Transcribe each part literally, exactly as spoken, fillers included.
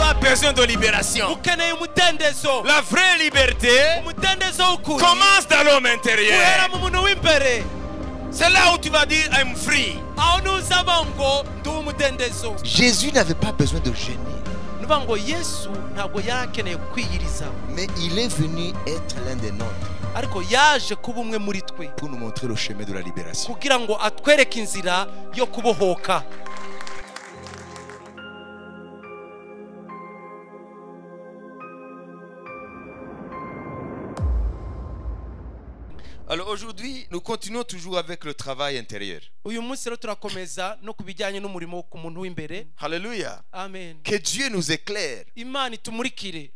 a besoin de libération. ukeneye umudendezo. La vraie liberté umudendezo w'ukuri commence dans l'homme intérieur. uhera mu muntu w'imbere. C'est là où tu vas dire I'm free. aho nuzaba ngo ndi umudendezo. Jésus n'avait pas besoin de jeûner. nuvuga ngo Yesu ntabwo yari akeneye kwiyiriza, Mais il est venu être l'un des nôtres ariko yaje kuba umwe muri twe pour nous montrer le chemin de la libération. kugira ngo atwereke inzira yo kubohoka. Alors aujourd'hui, nous continuons toujours avec le travail intérieur. uyu munsi rero turakomeza no ku bijyanye n'umurimo wo ku muntu w'imbere. Alléluia. Amen. Que Dieu nous éclaire Imana itumurikire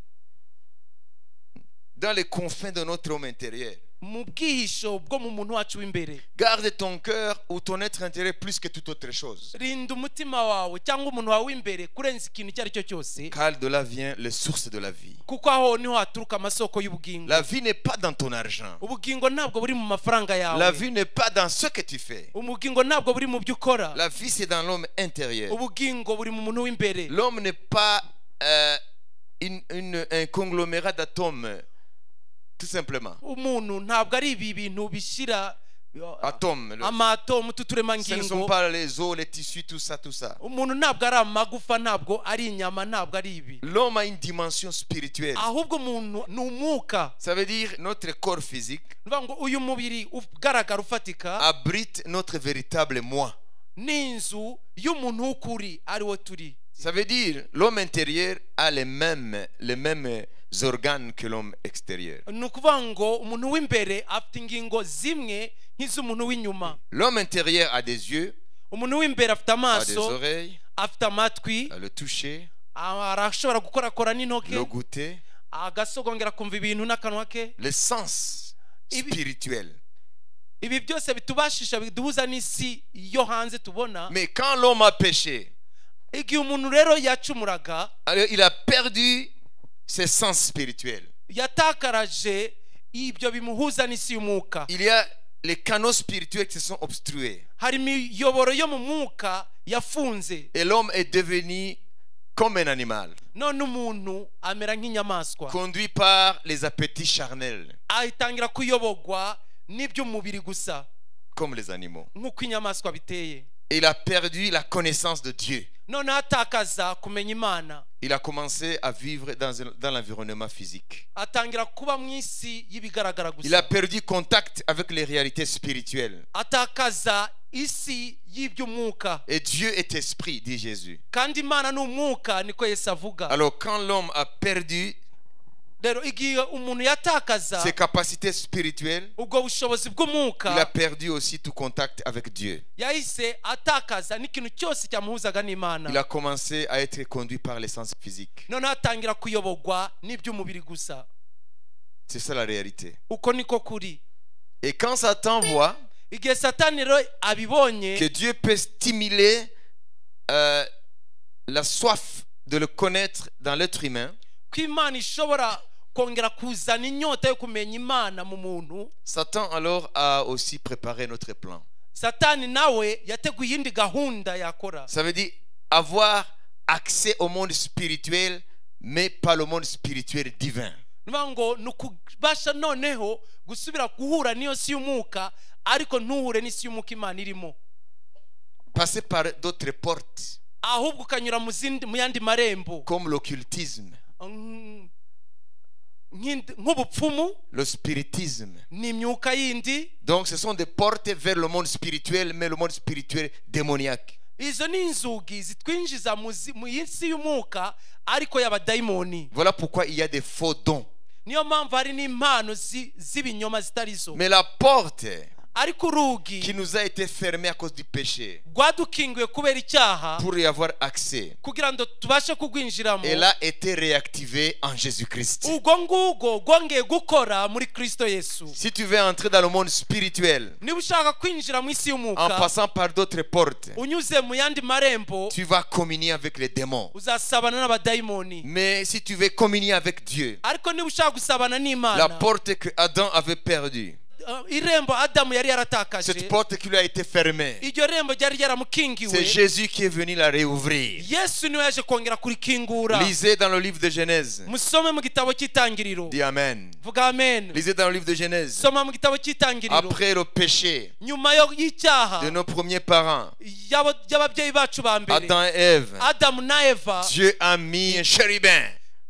dans les confins de notre homme intérieur. mu bwihisho bwo mu muntu wacu w'imbere. Garde ton cœur ou ton être intérieur plus que toute autre chose. rinda umutima wawe cyangwa umuntu wawe w'imbere kurenza ikintu icyo ari cyo cyose, Car de là vient les sources de la vie. kuko aho niho haturuka amasoko y'ubugingo. La vie n'est pas dans ton argent. ubugingo ntabwo buri mu mafaranga yawe. La vie n'est pas dans ce que tu fais. ubugingo ntabwo buri mu byo ukora. La vie, c'est dans l'homme intérieur. ubugingo buri mu muntu w'imbere. L'homme n'est pas euh, une, une, un conglomérat d'atomes, tout simplement. umuntu ntabwo ari ibi bintu bishyira Atomes. le- amatomu Ce ne sont tuturemangingo. pas les os, les tissus, tout ça, tout ça. umuntu ntabwo ari amagufa, ntabwo ari inyama, ntabwo ari ibi. L'homme a une dimension spirituelle. ahubwo umuntu ni umwuka. Ça veut dire notre corps physique Nuvuga ngo uyu mubiri ugaragara ufatika abrite notre véritable moi. ni inzu y'umuntu w'ukuri ari wo turi. Ça veut dire l'homme intérieur a les mêmes, les mêmes organes que l'homme extérieur. ni ukuvuga ngo umuntu w'imbere afite ingingo zimwe nk'iz'umuntu w'inyuma. L'homme intérieur a des yeux, umuntu w'imbere afite a des amaso, oreilles, afite amatwi, a le toucher, arashobora gukorakora n'intoke, le goûter, agasogongera kumva ibintu n'akanwa ke. les sens Ibi- spirituels. ibi byose bitubashisha biduhuza n'isi yo hanze tubona. Mais quand l'homme a péché, igihe umuntu rero yacumuraga, alors il a perdu ses sens spirituels. yatakaraje ibyo bimuhuza n'isi y'umwuka. Il y a les canaux spirituels qui se sont obstrués. hari imiyoboro yo mu mwuka yafunze, Et l'homme est devenu comme un animal, none umuntu amera nk'inyamaswa, conduit par les appétits charnels, ahitangira kuyobogwa n'iby'umubiri gusa comme les animaux. nk'uko inyamaswa biteye. Et il a perdu la connaissance de Dieu. none atakaza kumenya Imana, Il a commencé à vivre dans, un- dans l'environnement physique. atangira kuba mu isi y'ibigaragara Il a gusa, perdu contact avec les réalités spirituelles. atakaza isi y'iby'umwuka. Et Dieu est esprit, dit Jésus. kandi Imana ni umwuka, niko Yesu avuga. Alors quand l'homme a perdu rero igihe umuntu yatakaza ses capacités spirituelles, ubwo bushobozi il a bw'umwuka, perdu aussi tout contact avec Dieu. yahise atakaza n'ikintu cyose cyamuhuzaga Il n'Imana. a commencé à être conduit par les sens physiques. none atangira kuyobogwa n'iby'umubiri gusa. C'est ça la réalité. uko niko kuri. Et quand Satan voit igihe Satani rero abibonye que Dieu peut stimuler euh, la soif de le connaître dans l'être humain, ko Imana ishobora kongera kuzana inyota yo kumenya Imana mu muntu, Satan alors a aussi préparé notre plan. Satani nawe yateguye iyindi gahunda yakora. Ça veut dire avoir accès au monde spirituel, mais pas le monde spirituel divin. Nuvuga ngo ni ukubasha noneho gusubira guhura n'iyo si y'umwuka, ariko ntuhure n'isi y'umwuka Imana irimo, Passer par d'autres portes, ahubwo ukanyura mu zindi mu yandi marembo, comme l'occultisme, Mm, nk'indi- nk'ubupfumu le spiritisme. n'imyuka yindi. Donc ce sont des portes vers le monde spirituel, mais le monde spirituel démoniaque. izo ni inzugi zitwinjiza mu zi- mu isi y'umwuka, ariko y'abadayimoni. Voilà pourquoi il y a des faux dons. niyo mpamvu hari n'impano zi- z'ibinyoma zitari zo. Mais la porte ariko urugi qui nous a été fermée à cause du péché, rwadukinguye kubera icyaha, pour y avoir accès, kugira ngo tubashe kugwinjiramo, elle a été réactivée en Jésus-Christ. ubwo ngubwo rwongeye gukora muri Kristo Yesu. Si tu veux entrer dans le monde spirituel niba ushaka kwinjira mu isi en y'umwuka passant par d'autres portes, unyuze mu yandi marembo, tu vas communier avec les démons. uzasabana n'abadayimoni. Mais si tu veux communier avec Dieu, ariko niba ushaka gusabana la n'Imana, porte que Adam avait perdue, irembo Adamu yari Cette yaratakaje porte qui lui a été fermée. iryo rembo ryari C'est ryaramukingiwe Jésus qui est venu la réouvrir. Yesu niwe yaje kongera kurikingura. Lisez dans le livre de Genèse. Musome mu gitabo cy'itangiriro. Dis Amen. Vuga amen. Lisez dans le livre de Genèse. Soma mu gitabo cy'itangiriro. Après le péché nyuma yo y'icyaha de nos premiers parents, y'ababyeyi bacu ba mbere Adam et Ève, Adamu na Eva, Dieu a mis un chérubin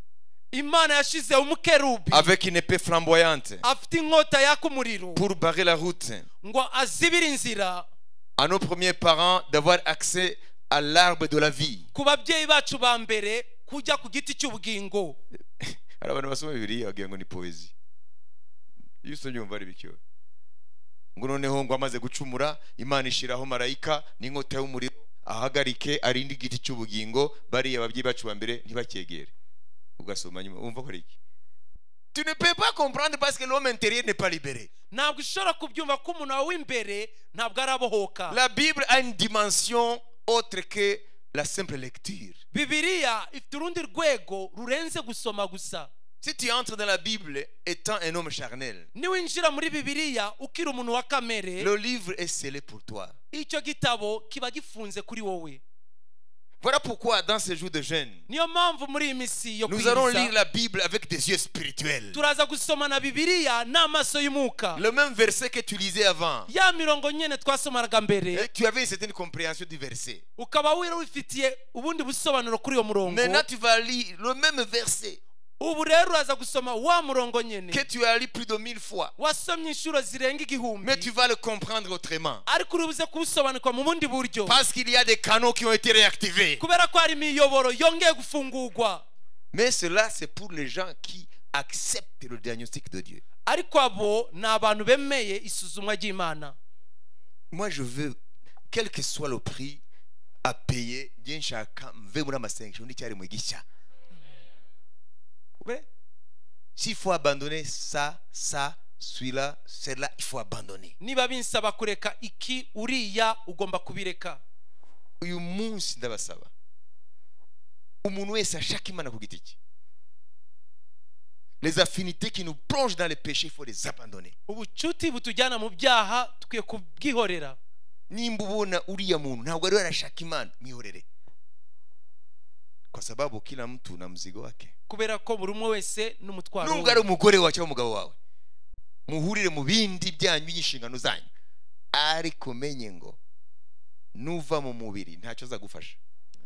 Imana yashize umukerubi avec une épée flamboyante afite inkota yaka umuriro pour barrer la route ngo azibire inzira à nos premiers parents d'avoir accès à l'arbre de la vie. ku babyeyi bacu ba mbere kujya ku giti cy'ubugingo. Hari abantu basoma Bibiliya bagira ngo ni poezi. Iyo usomye umva ari bicyo. Ngo noneho ngo amaze gucumura Imana ishiraho marayika n'inkota y'umuriro ahagarike arindi giti cy'ubugingo bari ababyeyi bacu ba mbere ntibakegere. Ugasoma nyuma umva ko iki. Tu ne peux pas comprendre parce que l'homme intérieur n'est pas libéré. Ntabwo ushobora kubyumva ko umuntu wawe w'imbere ntabwo arabohoka. La Bible a une dimension autre que la simple lecture. Bibiliya ifite urundi rwego rurenze gusoma gusa. Si tu entres dans la Bible étant un homme charnel, niwinjira muri Bibiliya ukiri umuntu wa kamere, le livre est scellé pour toi. Icyo gitabo kiba gifunze kuri wowe. Voilà pourquoi dans ces jours de jeûne, niyo mpamvu muri iyi misi yo nous allons lire kwiriza la Bible avec des yeux spirituels. turaza gusoma na Bibiliya n'amaso y'umuka. Le même verset que tu lisais avant, ya mirongo nyene twasomaraga mbere et tu avais une certaine compréhension du verset. ukaba wira wifitiye ubundi busobanuro kuri iyo murongo. Maintenant tu vas lire le même verset ubu rero uraza gusoma wa murongo nyene que tu as lu plus de mille fois, wasomye inshuro zirenga igihumbi, mais tu vas le comprendre autrement. ariko uribuze kubusobanukwa mu bundi buryo Parce qu'il y a des canaux qui ont été réactivés. kubera ko hari imiyoboro yongeye gufungurwa. Mais cela, c'est pour les gens qui acceptent le diagnostic de Dieu. ariko abo ni abantu bemeye isuzumwa ry'Imana. Moi, je veux, quel que soit le prix à payer, bien chacun, veut me masengesho n'icyari mu gisha. S'il faut abandonner ça, ça, celui-là, celle-là, il faut abandonner. niba binsaba kureka iki uriya ugomba kubireka. Uyu munsi ndabasaba umuntu wese ashaka Imana ku giti cye, les affinités qui nous plongent dans les péchés, il faut les abandonner. ubucuti butujyana mu byaha tukwiye kubwihorera. Nimba ubona uriya muntu ntabwo ari arashaka Imana, mwihorere, kwa sababu kila mtu na mzigo wake. kubera ko buri umwe wese n'umutwaro Nubwo ari umugore wawe cyangwa umugabo wawe, muhurire mu bindi byanyu by'inshingano zanyu, ariko menye ngo nuva mu mubiri ntacyo azagufasha.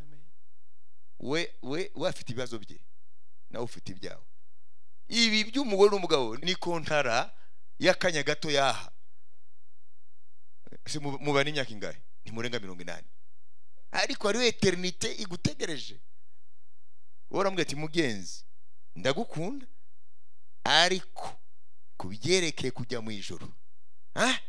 we we we afite ibibazo bye, nawe ufite ibyawe. Ibi by'umugore n'umugabo ni kontara y'akanya gato yaha. Si mubana imyaka ingahe? Ni murenga mirongo inani, ariko ari eternite igutegereje. Woramubwira ati mugenzi ndagukunda, ariko kubyerekeye kujya mu ijuru, ah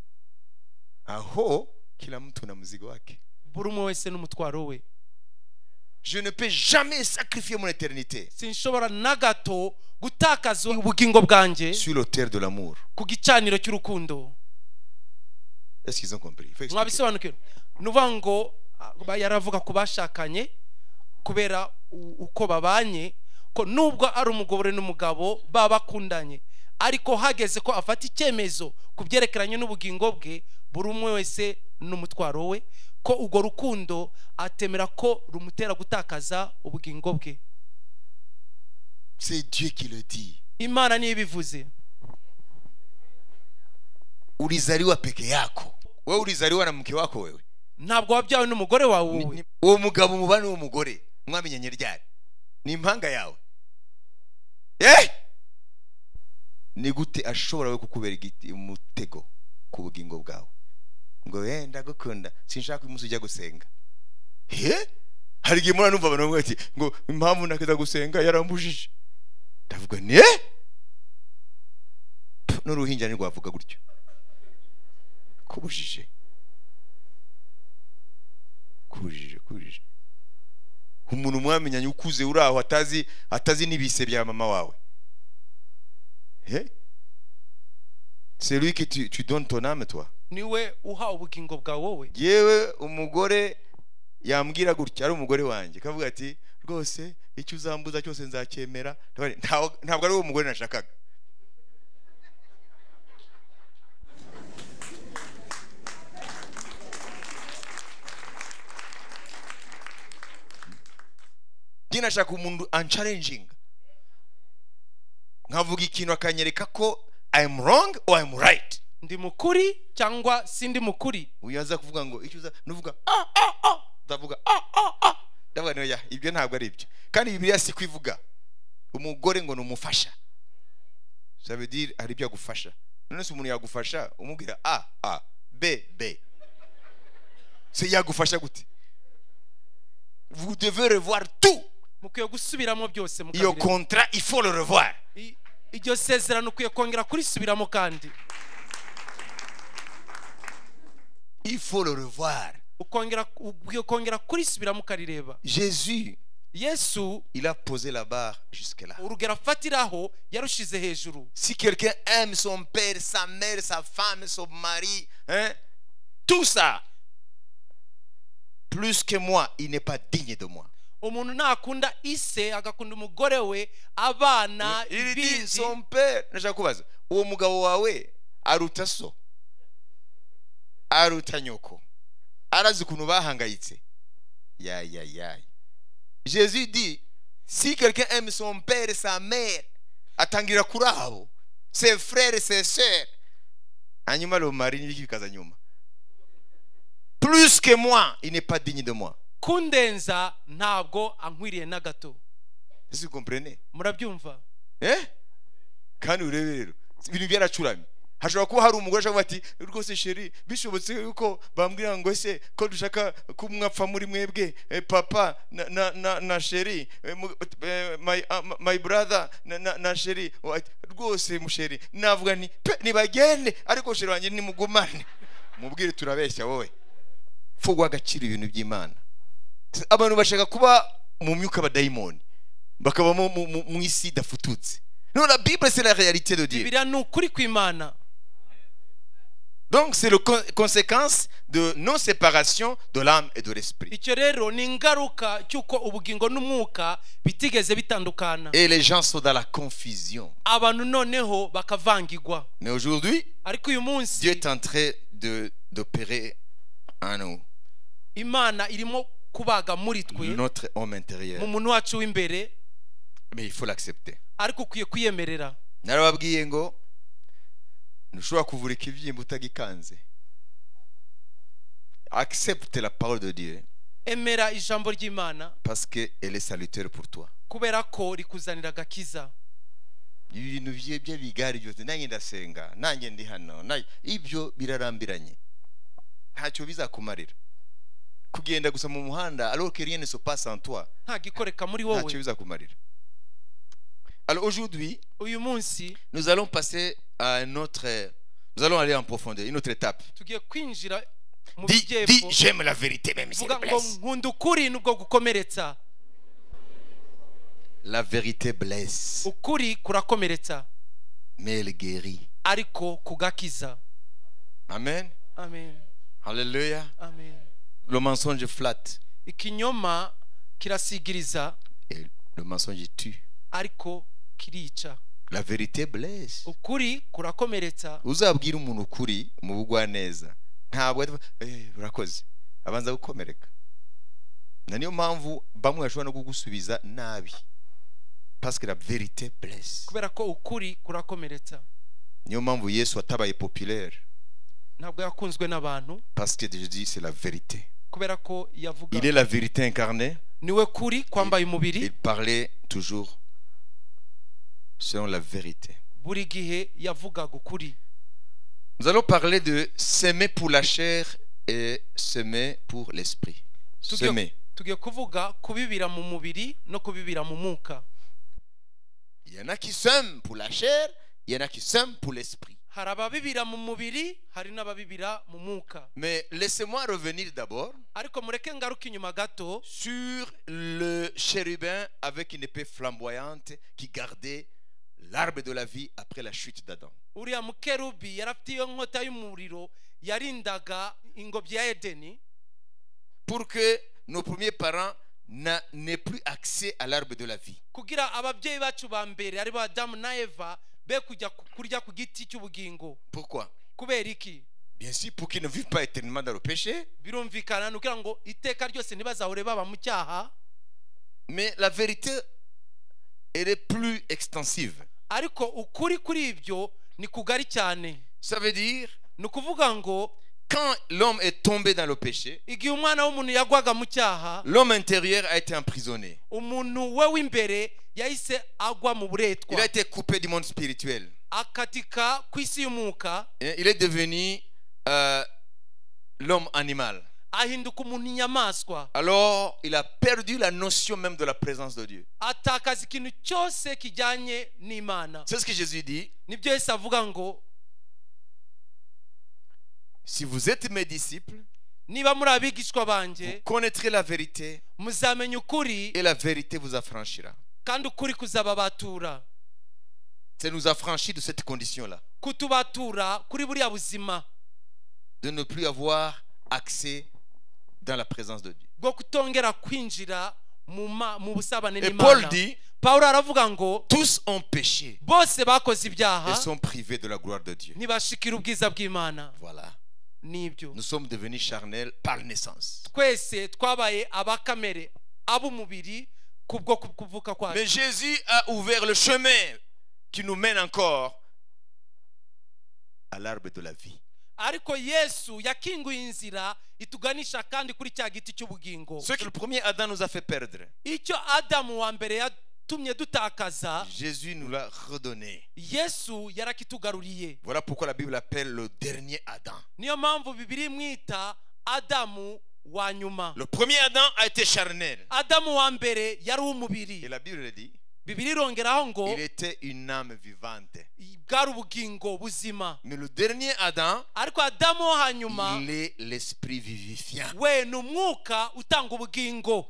aho kila mtu na mzigo wake. buri umwe wese n'umutwaro we. Je ne peux jamais sacrifier mon éternité sinshobora na gato gutakaza ubugingo bwanjye sur l'autel de l'amour. ku gicaniro cy'urukundo. Est-ce qu'ils ont compris? Il faut expliquer. mwabisobanukirwa. nuvuga ngo ah, yaravuga ku bashakanye kubera u- uko babanye ko nubwo ari umugore n'umugabo baba bakundanye, ariko hageze ko afata icyemezo ku byerekeranye n'ubugingo bwe, buri umwe wese n'umutwaro we, ko urwo rukundo atemera ko rumutera gutakaza ubugingo bwe. C'est Dieu qui le dit. Imana niyo ibivuze. Ulizaliwa peke yako. Wewe ulizaliwa na mke wako wewe. ntabwo wabyawe n'umugore wawe Ni- wowe. ni- Uwo mugabo mubane uwo mugore mwamenyanye ryari? Ni impanga yawe. Eh? Ni gute ashobora we kukubera igiti umutego ku bugingo bwawe? Ngo eh ndagukunda sinshaka umunsi ujya gusenga. Eh? Hari igihe mura numva abantu bati ngo impamvu nakeza gusenga yarambujije. Ndavuga ni eh? N'uruhinja ni rwavuga gutyo. Kubujije. Kubujije, kubujije. Umuntu mwamenyanye ukuze uri aho atazi atazi n'ibise bya mama wawe. Eh? C'est lui que tu, tu donnes ton âme toi. niwe uha ubugingo bwawe wowe. Yewe umugore yambwira gutya ari umugore wanjye kavuga ati rwose icyo uzambuza cyose nzacyemera. Ntabwo ntabwo ari uwo mugore nashakaga. Dina nashaka umuntu unchallenging. Nkavuga ikintu akanyereka ko I'm wrong or I'm right. ndi mukuri cyangwa sindi mukuri. Uyaza kuvuga ngo icyo uza nuvuga ah ah ah ndavuga ah ah ah ndavuga no ya ibyo ntabwo ari ibyo. Kandi Bibiliya si kwivuga umugore ngo numufasha. Ça veut dire ari byo agufasha. None se umuntu yagufasha umubwira a a b b. Se yagufasha gute? Vous devez revoir tout. Mukwiye gusubiramo byose Iyo mukabireba. contrat il faut le revoir. I- iryo sezerano ukwiye kongera kurisubiramo kandi Il faut le revoir. ukongera ukwiye kongera kurisubiramo ukarireba. Jésus, Yesu il a posé la barre jusque là. urugero afatiraho yarushize hejuru. Si quelqu'un aime son père, sa mère, sa femme, son mari, hein, tout ça, plus que moi, il n'est pas digne de moi. Umuntu nakunda ise agakunda umugore we abana Il dit ibindi son père, nashaka kubaza, uwo mugabo wawe aruta so, aruta nyoko, arazi ukuntu bahangayitse. Ya ya ya. Jésus dit, si quelqu'un aime son père et sa mère, atangira kuri abo, ses frères et ses sœurs, hanyuma le mari n'iki bikaza nyuma. Plus que moi, il n'est pas digne de moi. kundenza ntabwo ankwiriye na gato. Est-ce que vous comprenez? Murabyumva? Eh? Kandi urebe rero ibintu byaracuramye. Hashobora kuba hari umugore ashaka ati rwose sheri bishobotse yuko bambwira ngo ese ko dushaka kumwapfa muri mwebwe eh, papa na na na, na sheri eh, mu- eh, my uh, my brother na, na, na sheri rwose musheri navuga nti pe nibagende ariko sheri wanjye nimugumane mubwire turabeshya wowe fugwa agaciro ibintu by'Imana. Abantu bashaka kuba mu myuka abadayimoni bakaba mu mu- mu isi dafututse. Non, la Bible c'est la réalité de Dieu. Bibiliya ni ukuri kw'Imana. Donc c'est la con- conséquence de non-séparation de l'âme et de l'esprit. Icyo rero ni ingaruka cy'uko ubugingo n'umwuka bitigeze bitandukana. Et les gens sont dans la confusion. Abantu noneho bakavangirwa. Mais aujourd'hui, Ariko uyu munsi Dieu est en train de d'opérer en nous, Imana irimo kubaga muri twe notre homme mu intérieur. muntu wacu w'imbere, Mais il faut l'accepter. ariko ukwiye kwiyemerera. Narababwiye ngo ntushobora kuvura ikibyimba utagikanze. Accepte la parole de Dieu Emera ijambo ry'Imana parce qu'elle est salutaire pour toi. kubera ko rikuzanira agakiza. Ibintu bye bye bigari byose nanjye ndasenga nanjye ndi hano nanjye- ibyo birarambiranye ntacyo bizakumarira kugenda gusa mu muhanda alors que rien ne se passe en toi Nta gikoreka muri ntacyo wowe. bizakumarira. Alors aujourd'hui Uyu munsi nous allons passer à un autre nous allons aller en profondeur une autre étape. tugiye kwinjira mu Dis, dis bijyepfo. j'aime la vérité même si elle Vuga ngo blesse. nkunda ukuri nubwo gukomeretsa. La vérité blesse Ukuri kurakomeretsa mais elle guérit. ariko kugakiza. Amen. Amen. Alléluia. Amen. Le mensonge flatte Ikinyoma kirasigiriza et le mensonge tue. ariko kirica. La vérité blesse. Ukuri kurakomeretsa. Uzabwira umuntu ukuri mu bugwaneza ntabwo ari eh urakoze abanza gukomereka. Na niyo mpamvu bamwe bashobora no kugusubiza nabi parce que la vérité blesse. Kubera ko ukuri kurakomeretsa. Niyo mpamvu Yesu atabaye populaire Ntabwo yakunzwe n'abantu parce que je dis c'est la vérité. kubera ko yavuga Il est la vérité incarnée. niwe kuri kwambaye umubiri. Il parlait toujours selon la vérité. Buri gihe yavugaga ukuri. Nous allons parler de s'aimer pour la chair et s'aimer pour l'esprit. Tugiye- S'aimer. tugiye kuvuga kubibira mu mubiri no kubibira mu mwuka. Il y en a qui s'aiment pour la chair, il y en a qui s'aiment pour l'esprit. Hari ababibira mu mubiri, hari n'ababibira mu mwuka. Mais laissez-moi revenir d'abord Ariko mureke ngaruke inyuma gato sur le chérubin avec une épée flamboyante qui gardait l'arbre de la vie après la chute d'Adam. uriya mukerubi yarafite iyo nkota y'umuriro yarindaga ingobyi ya Edeni Pour que nos premiers parents n'a- n'aient plus accès à l'arbre de la vie. kugira ababyeyi bacu ba mbere ari bo Adamu na Eva be kujya ku- kurya ku giti cy'ubugingo. Pourquoi? Kubera iki? Bien sûr, pour qu'ils ne vivent pas éternellement dans le péché. Birumvikana ni ukugira ngo iteka ryose ntibazahore baba mu cyaha. Mais la vérité, elle est plus extensive. ariko ukuri kuri ibyo ni kugari cyane. Ça veut dire, ni ukuvuga ngo quand l'homme est tombé dans le péché, igihe umwana w'umuntu yagwaga mu cyaha, l'homme intérieur a été emprisonné. umuntu we w'imbere yahise agwa mu Il buretwa, a été coupé du monde spirituel. akatika ku isi y'umwuka, Et il est devenu euh, l'homme animal. ahinduka umuntu inyamaswa, Alors, il a perdu la notion même de la présence de Dieu. atakaza ikintu cyose kijyanye n'Imana. C'est ce que Jésus dit. Nibyo Yesu avuga ngo Si vous êtes mes disciples, niba muri abigishwa vous banjye connaîtrez la vérité muzamenya ukuri, et la vérité vous affranchira. kandi ukuri kuzababatura. C'est nous affranchir de cette condition-là, Kutubatura kuri buriya buzima de ne plus avoir accès dans la présence de Dieu. bwo kutongera kwinjira mu ma- mu busabane Et Paul n'Imana. dit, Pawulo aravuga ngo tous ont péché bose bakoze et ibyaha sont privés de la gloire de Dieu. ntibashikira ubwiza bw'Imana. Voilà. Nibyo Nous sommes devenus charnels par naissance. twese twabaye abakamere ab'umubiri kubwo ku- kuvuka kwacu. Mais Jésus a ouvert le chemin qui nous mène encore à l'arbre de la vie. Ariko Yesu yakinguye inzira ituganisha kandi kuri cya giti cy'ubugingo. Ce que le premier Adam nous a fait perdre, Icyo Adamu wa mbere yatumye dutakaza, Jésus nous l'a redonné. Yesu yarakitugaruriye. Voilà pourquoi la Bible appelle le dernier Adam. Niyo mpamvu Bibiri mwita Adamu wa nyuma. Le premier Adam a été charnel. Adamu wa mbere yari Et uw'umubiri. la Bible le dit, Bibiri irongeraho ngo il était une âme vivante. bwari ubugingo buzima. Mais le dernier Adam, Ariko Adamu wo hanyuma il est l'esprit vivifiant. we ni umwuka utanga ubugingo.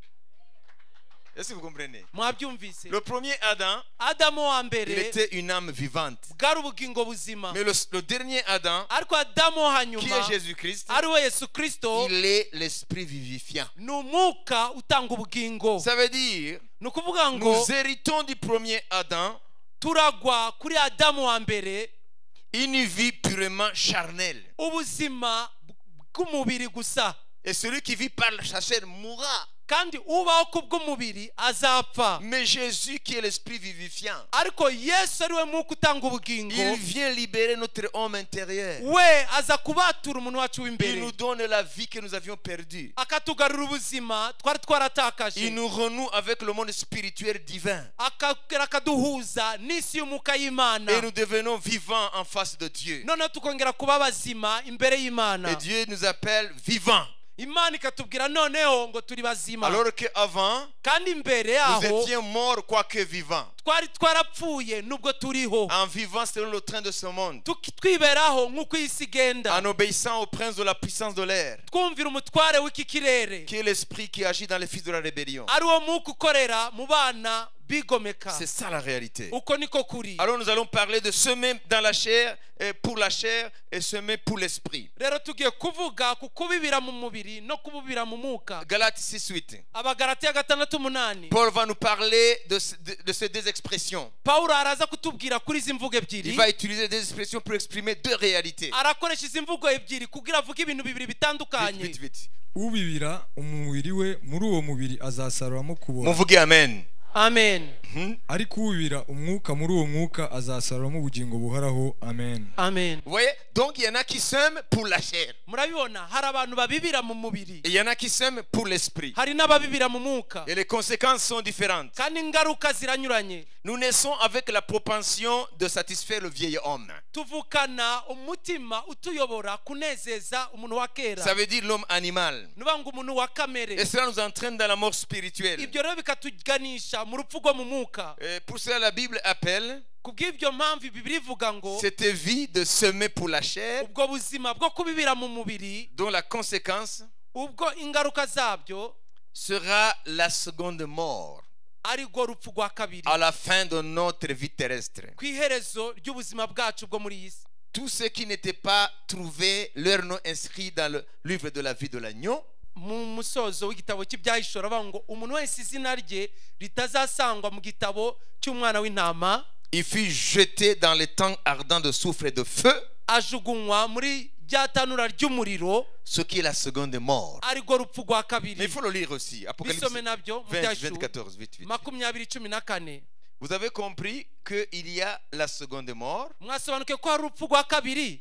Est-ce que vous comprenez? Mwabyumvise? Le premier Adam, Adamu wa il mbere était une âme vivante. bwari ubugingo buzima. Mais le, le dernier Adam, Ariko Adamu wo qui hanyuma est Jésus-Christ, ari we Yesu Kristo il est l'esprit vivifiant. ni umwuka utanga ubugingo. Ça veut dire, Ni ukuvuga ngo nous héritons du premier Adam turagwa kuri Adamu wa mbere une vie purement charnelle. ubuzima bw'umubiri gusa, Et celui qui vit par sa chair mourra. kandi ubaho kubw'umubiri azapfa. Mais Jésus qui est l'esprit vivifiant, Ariko Yesu ari we mwuka utanga ubugingo, il vient libérer notre homme intérieur. we aza kubatura umuntu wacu Il w'imbere, nous donne la vie que nous avions perdue. akatugarura ubuzima twari Il twaratakaje, nous renoue avec le monde spirituel divin. akongera akaduhuza n'isi y'umwuka Et y'Imana, nous devenons vivants en face de Dieu. noneho tukongera kuba bazima imbere y'Imana. Et Dieu nous appelle vivants. Imana ikatubwira noneho ngo turi bazima, Alors qu'avant, kandi imbere nous yaho étions morts quoique vivants. twari twarapfuye nubwo turiho, En vivant selon le train de ce monde. Tuki- twiberaho nk'uko isi igenda, En obéissant au prince de la puissance de l'air. twumvira umutware w'iki kirere, Qui est l'esprit qui agit dans les fils de la rébellion. ari wo mwuka ukorera mu bana bigomeka. C'est ça la réalité. Uko niko kuri. Alors nous allons parler de semer dans la chair et pour la chair et semer pour l'esprit. Rero tugiye kuvuga ku kubibira mu mubiri no kubibira mu mwuka. Galates six huit. Abagalatiya gatandatu umunani. Paul va nous parler de, ce- de, de ces deux expressions. Pawulo araza kutubwira kuri izi mvugo Il ebyiri, va utiliser des expressions pour exprimer deux réalités. arakoresha izi mvugo ebyiri kugira avuge ibintu bibiri Vite, bitandukanye. vite, vite. ubibira umubiri we muri uwo mubiri azasaruramo kubora, Muvuge amen. Amen. Hmm? ariko ubibira umwuka muri uwo mwuka azasaruramo ubugingo buhoraho. Amen. Amen. Vous voyez? Donc il y en a qui sèment pour la chair. Murabibona, hari abantu babibira mu mubiri, Et il y en a qui sèment pour l'esprit. hari n'ababibira mu mwuka, Et les conséquences sont différentes. kandi ingaruka ziranyuranye. Nous naissons avec la propension de satisfaire le vieil homme. Tuvukana umutima utuyobora kunezeza umuntu wa kera, Ça veut dire l'homme animal. nuvuga ngo umuntu wa Et kamere. cela nous entraîne dans la mort spirituelle. Ibyo rero bikatuganisha mu rupfu rwo mu mwuka. Et pour cela, la Bible appelle Kubw'ibyo mpamvu Bibiliya ivuga ngo cette vie de semer pour la chair, ubwo buzima bwo kubibira mu mubiri, dont la conséquence ubwo ingaruka zabyo sera la seconde mort ari rwo rupfu rwa kabiri, à la fin de notre vie terrestre. ku iherezo ry'ubuzima bwacu bwo muri iyi si. Tous ceux qui n'étaient pas trouvés leur nom inscrit dans le livre de la vie de l'agneau, Mu musozo w'igitabo cy'ibyahishura bavuga ngo umuntu wese izina rye ritazasangwa mu gitabo cy'umwana w'intama il fut jeté dans les temps ardents de soufre et de feu. ajugunywa muri rya tanura ry'umuriro ce qui est la seconde mort. arirwo rupfu rwa Mais kabiri. il faut le lire aussi. Apocalypse Bisome nabyo mu vingt, byashu vingt-quatorze, vite, vite. makumyabiri cumi na kane. Vous avez compris qu'il y a la seconde mort. Mwasobanuke ko hari urupfu rwa kabiri.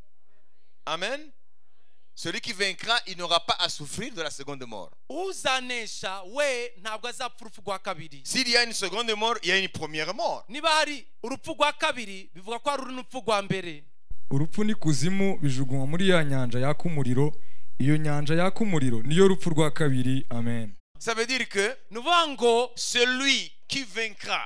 Amen. Celui qui vaincra, il n'aura pas à souffrir de la seconde mort. Uzanesha we ntabwo azapfa urupfu rwa kabiri. S'il y a une seconde mort, il y a une première mort. Niba hari urupfu rwa kabiri bivuga ko hari urupfu rwa mbere. urupfu n'ikuzimu bijugunywa muri ya nyanja yaka umuriro. Iyo nyanja yaka umuriro niyo rupfu rwa kabiri. Amen. Ça veut dire que Nuvuga ngo celui qui vaincra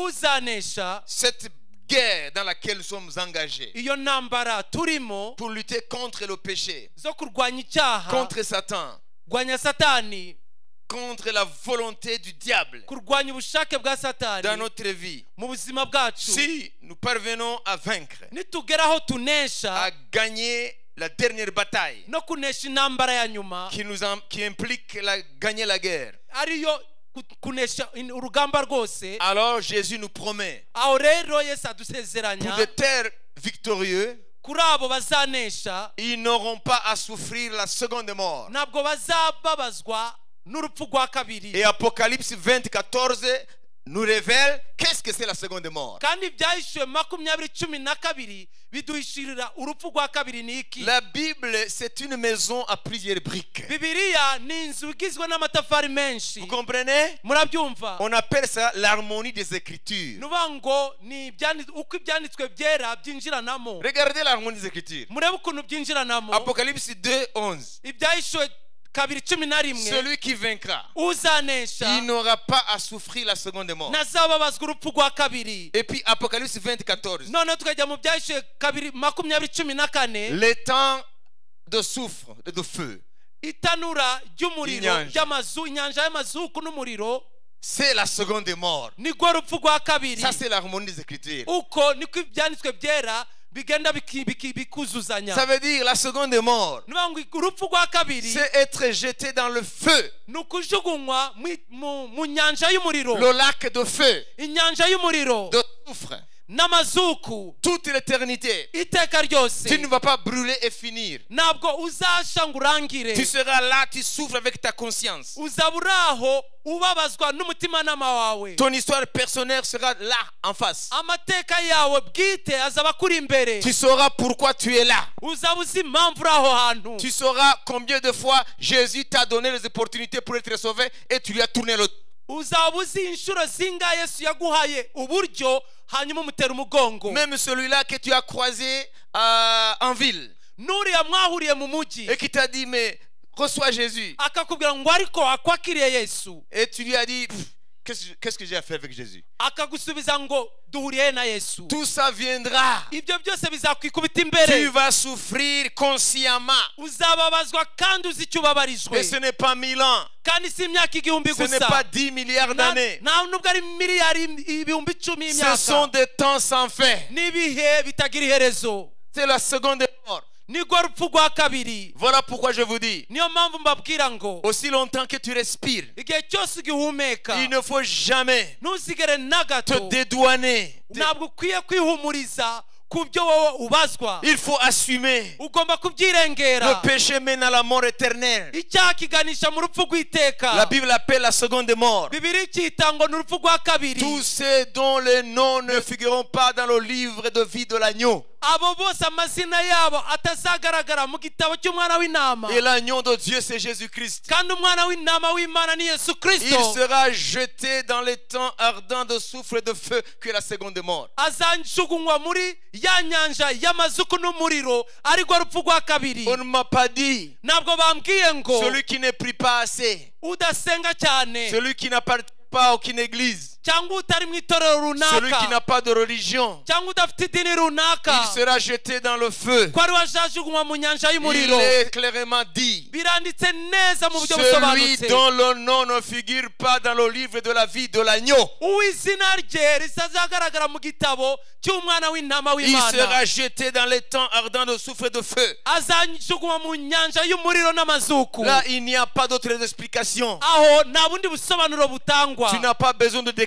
uzanesha cette guerre dans laquelle nous sommes engagés iyo ntambara turimo pour lutter contre le péché, zo kurwanya icyaha, contre Satan, kurwanya satani, contre la volonté du diable kurwanya ubushake bwa dans satani notre vie. mu buzima bwacu. Si nous parvenons à vaincre, Nitugeraho à tunesha gagner la dernière bataille no kunesha intambara ya nyuma qui, nous en- qui implique la, gagner la guerre, ariyo ku- kunesha in- urugamba rwose, alors Jésus nous promet aho rero Yesu pour adusezeranya de tels victorieux, kuri abo bazanesha ils n'auront pas à souffrir la seconde mort. ntabwo bazababazwa n'urupfu rwa kabiri. Et Apocalypse vingt, quatorze nous révèle qu'est-ce que c'est la seconde mort. Kandi ibyahishuwe makumyabiri cumi na kabiri biduhishurira urupfu rwa kabiri ni iki. La Bible, c'est une maison à plusieurs briques. Bibiliya ni inzu igizwe n'amatafari menshi. Vous comprenez? Murabyumva? On appelle ça l'harmonie des Écritures. Nuvuga ngo ni ibyanditswe- uko ibyanditswe byera byinjiranamo. Regardez l'harmonie des Écritures. Murebe ukuntu byinjiranamo. Apocalypse deux, onze. Ibyahishuwe kabiri cumi na rimwe Celui qui vaincra, uzanesha il n'aura pas à souffrir la seconde mort. ntazababazwa urupfu rwa kabiri. Et puis Apocalypse vingt, quatorze. Noneho tukajya mu byahishuwe kabiri makumyabiri cumi na kane Les temps de soufre, de feu, itanura ry'umuriro Inyanja. ry'amazu, inyanja y'amazuku n'umuriro c'est la seconde mort. nirwo rupfu rwa kabiri. Ça, c'est l'harmonie des Écritures. Uko niko ibyanditswe byera bigenda biki- biki- bikuzuzanya. Ça veut dire la seconde mort, Nuvuga ngo urupfu rwa kabiri c'est être jeté dans le feu, ni ukujugunywa mu- mu- mu nyanja y'umuriro, le lac de feu, inyanja y'umuriro de soufre, n'amazuku toute l'éternité. iteka ryose. Tu ne vas pas brûler et finir. Ntabwo uzasha ngo urangire, Tu seras là, tu souffres avec ta conscience. uzaba uri aho ubabazwa n'umutimanama wawe. Ton histoire personnelle sera là, en face. Amateka yawe bwite azaba kuri imbere. Tu sauras pourquoi tu es là. Uzaba uzi impamvu uri aho hantu. Tu sauras combien de fois Jésus t'a donné les opportunités pour être sauvé et tu lui as tourné le dos. Uzaba uzi inshuro zingahe Yesu yaguhaye uburyo hanyuma umutera umugongo. Même celui-là que tu as croisé euh, en ville Nuriya mwahuriye mu mujyi et qui t'a dit, mais reçois Jésus. akakubwira ngo ariko akwakiriye Yesu, Et tu lui as dit, pff, qu'est-ce qu'est-ce que j'ai à faire avec Jésus? akagusubiza ngo duhuriye na Yesu. Tout ça viendra. Ibyo byose bizakwikubita Tu imbere. vas souffrir consciemment. Uzababazwa kandi uzi icyo ubabarijwe. Mais ce n'est pas mille ans. Kandi si imyaka igihumbi Ce n'est gusa. pas dix milliards Na- d'années. nta nubwo ari miliyari ibihumbi icumi Ce sont y'imyaka. des temps sans fin. N'ibihe bitagira iherezo. C'est la seconde mort. Nirwo rupfu rwa kabiri. Voilà pourquoi je vous dis, Niyo mpamvu mbabwira ngo aussi longtemps que tu respires, igihe cyose ugihumeka il ne faut jamais ntuzigere na te gato, dédouaner. ntabwo ukwiye kwihumuriza ku byo wowe ubazwa. Il faut assumer. Ugomba Le kubyirengera. péché mène à la mort éternelle. Icyaha kiganisha mu rupfu rw'iteka. La Bible appelle la seconde mort Bibiri cyita ngo ni urupfu rwa kabiri. tous ceux dont les noms ne figureront pas dans le livre de vie de l'agneau. Abo bose amazina yabo atazagaragara mu gitabo cy'umwana w'intama. Et l'agneau de Dieu, c'est Jésus-Christ. Kandi umwana w'intama w'Imana ni Yesu Il Kristo. sera jeté dans les temps ardents de soufre et de feu que est la seconde mort. Azajugunywa muri ya nyanja y'amazuku n'umuriro ariko rupfu rwa kabiri. On ne m'a pas dit Ntabwo bambwiye ngo celui qui ne prie pas assez, udasenga cyane celui qui n'appartient pas à aucune église, cyangwa utari mu itorero celui qui runaka n'a pas de religion, cyangwa udafite idini runaka il sera jeté dans le feu. ko ari wajajugunywa mu nyanja Il y'umuriro. est clairement dit, Biranditse neza mu buryo celui busobanutse. dont le nom ne figure pas dans le livre de la vie de l'agneau, uw'izina rye ritazagaragara mu gitabo cy'umwana w'intama il w'Imana sera jeté dans les temps ardents de soufre et de feu. azajugunywa mu nyanja y'umuriro n'amazuku. Là, il n'y a pas d'autres explications. Aho nta bundi busobanuro butangwa. Tu n'as pas besoin de déclarer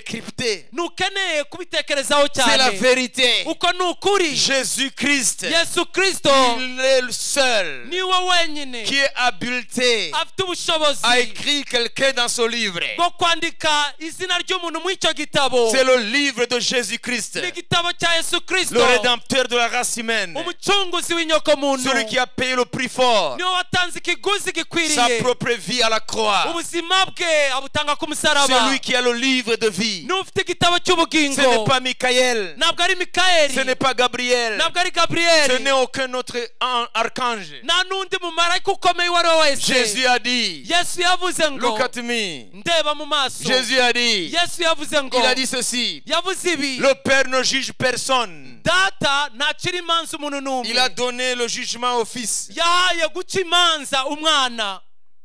décrypter. ntukeneye kubitekerezaho C'est la cyane vérité. uko ni ukuri. Jésus-Christ, Yesu Kristo il est le seul niwe wenyine qui est habileté afite ubushobozi à écrire quelqu'un dans son livre. bwo kwandika izina ry'umuntu muri icyo gitabo. C'est le livre de Jésus-Christ, ni igitabo cya Yesu Kristo, le rédempteur de la race humaine, umucunguzi w'inyokomuntu, celui qui a payé le prix fort, niwe watanze ikiguzi sa gikwiriye, propre vie à la croix. ubuzima bwe abutanga ku C'est musaraba. lui qui a le livre de vie. niwe ufite igitabo cy'ubugingo. Ce n'est pas Michael, ntabwo ari Mikayeli, ce n'est pas Gabriel, ntabwo ari ce Gabriel, n'est aucun autre an- archange. nta n'undi mumarayika ukomeye uwo ari we wese. Jésus a dit, Yesu yavuze ngo, look at me. ndeba mu maso. Jésus a dit, Yesu yavuze ngo, il a dit ceci, yavuze ibi, le Père ne juge personne. data ntacira imanza umuntu Il a n'umwe, donné le jugement au Fils. yahaye guca imanza umwana,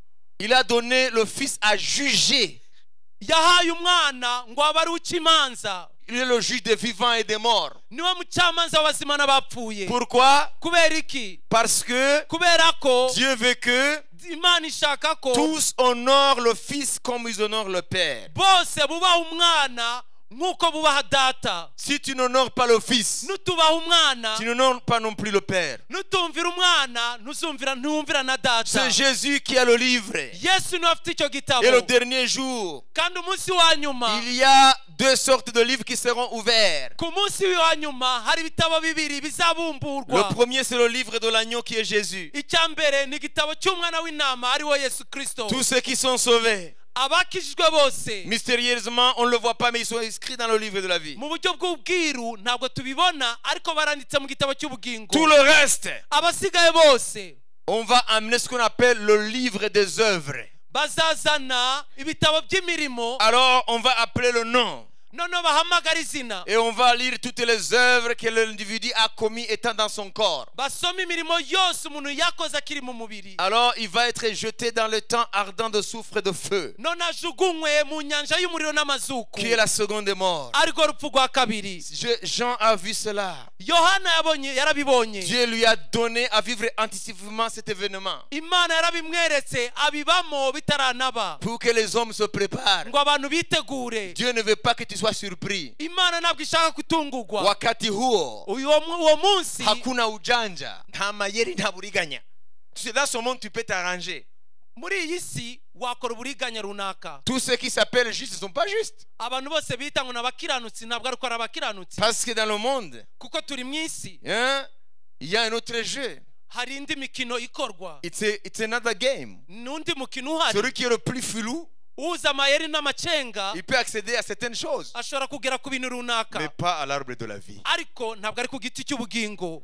Il a donné le Fils à juger. yahaye umwana ngo abe ari uca imanza. Il est le juge des vivants et des morts. niwe mucamanza w'abazima n'abapfuye. Pourquoi? kubera iki? Parce que kubera ko Dieu veut que imana ishaka ko tous honorent le Fils comme ils honorent le Père. bose bubaha umwana nk'uko bubaha data. Si tu n'honores pas le Fils, nutubaha umwana, tu n'honores pas non plus le Père. nutumvira umwana, ntuzumvira ntumvira na data. C'est Jésus qui a le livre. Yesu niwe afite icyo gitabo. Et le dernier jour, kandi umunsi wa nyuma, il y a deux sortes de livres qui seront ouverts. ku munsi wa nyuma hari ibitabo bibiri Le bizabumburwa. premier, c'est le livre de l'agneau qui est Jésus. icya mbere ni igitabo cy'umwana w'intama ari we Yesu Kristo. Tous ceux qui sont sauvés, abakijijwe bose mystérieusement, on ne le voit pas, mais ils sont inscrits dans le livre de la vie. mu buryo bw'ubwiru ntabwo tubibona, ariko baranditse mu gitabo cy'ubugingo. Tout le reste, abasigaye bose on va amener ce qu'on appelle le livre des œuvres. bazazana ibitabo by'imirimo, Alors, on va appeler le nom. noneho bahamagara izina, Et on va lire toutes les œuvres que l'individu a commis étant dans son corps. basoma imirimo yose umuntu yakoze akiri mu mubiri. Alors, il va être jeté dans le temps ardent de soufre et de feu, none ajugunywe mu nyanja y'umuriro n'amazuku, qui est la seconde mort. ariko rupfu rwa kabiri. Je- Jean a vu cela. yohana yabonye yarabibonye. Dieu lui a donné à vivre anticipatoirement cet événement imana yarabimweretse abibamo bitaranaba, pour que les hommes se préparent. ngo abantu bitegure. Dieu ne veut pas que tu sois surpris. imana ntabwo ishaka kutungurwa. Wakati huo uyu uwo munsi hakuna ujanja, nta mayeri, nta buriganya. Tu sais, dans ce monde, tu peux t'arranger. muri iyi si wakora uburiganya runaka. Tous ceux qui s'appellent justes ne sont pas justes. abantu bose bita ngo ni abakiranutsi ntabwo ari uko ari abakiranutsi, Parce que dans le monde, kuko turi mu isi hein, il y a un autre jeu. hari indi mikino ikorwa, It's, a, it's another game. n'undi mukino uhari. Celui qui est le plus filou, uzi amayeri n'amacenga il peut accéder à certaines choses, ashobora kugera ku bintu runaka, mais pas à l'arbre de la vie. ariko ntabwo ari ku giti cy'ubugingo.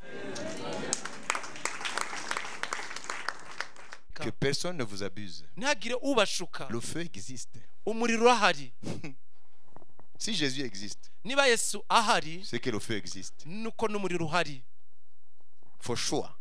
Que personne ne vous abuse. ntihagire ubashuka. Le feu existe. umuriro urahari. Si Jésus existe, niba Yesu ahari, c'est que le feu existe. nuko n'umuriro uhari. Faut choix.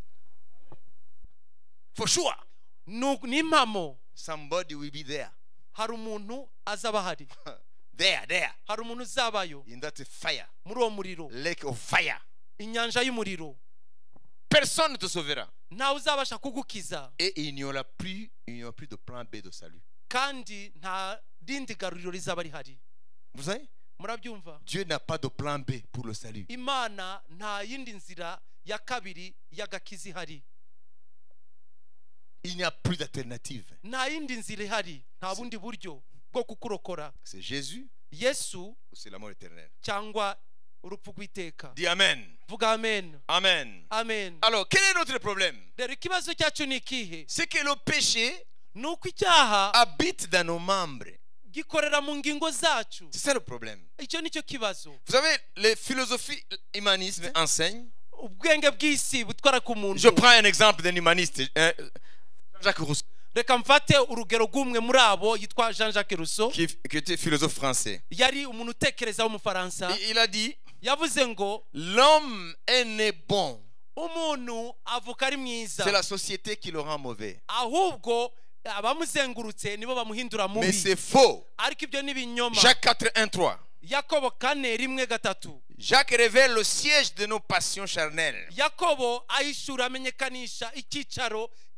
Faut choix. Nu- ni impamo. Somebody will be there. hari umuntu azaba ahari, There, there. hari umuntu uzabayo In that fire. muri uwo muriro, Lake of fire. inyanja y'umuriro. Personne ne te sauvera. ntawe uzabasha kugukiza, Et il n'y aura plus, il n'y aura plus de plan B de salut. kandi nta rindi garuriro rizaba rihari. Vous savez, murabyumva? Dieu n'a pas de plan B pour le salut. imana nta yindi nzira ya kabiri y'agakiza ihari. Il n'y a plus d'alternative. nta yindi nzira ihari, nta bundi buryo bwo kukurokora. C'est Jésus yesu ou c'est la mort éternelle. cyangwa urupfu rw'iteka. Dis Amen. vuga amen. Amen. amen. Alors, quel est notre problème? rero ikibazo cyacu ni ikihe? C'est que le péché ni uko icyaha habite dans nos membres. gikorera mu ngingo zacu. C'est ça le problème. icyo nicyo kibazo. Vous savez, les philosophies humanistes enseignent. ubwenge bw'isi butwara ku muntu. Je prends un exemple d'un humaniste, euh, Jean-Jacques Rousseau, reka mfate urugero rw'umwe muri abo yitwa Jean Jacques Rousseau. qui, qui était philosophe français. yari umuntu utekereza w'umufaransa. Il, il a dit, yavuze ngo l'homme est né bon. umuntu avuka ari mwiza, C'est la société qui le rend mauvais. ahubwo abamuzengurutse nibo bamuhindura Mais mubi. c'est faux. ariko ibyo ni ibinyoma. Jacques quatre, un, trois. yakobo kane rimwe gatatu. Jacques révèle le siège de nos passions charnelles. yakobo ahishura amenyekanisha icyicaro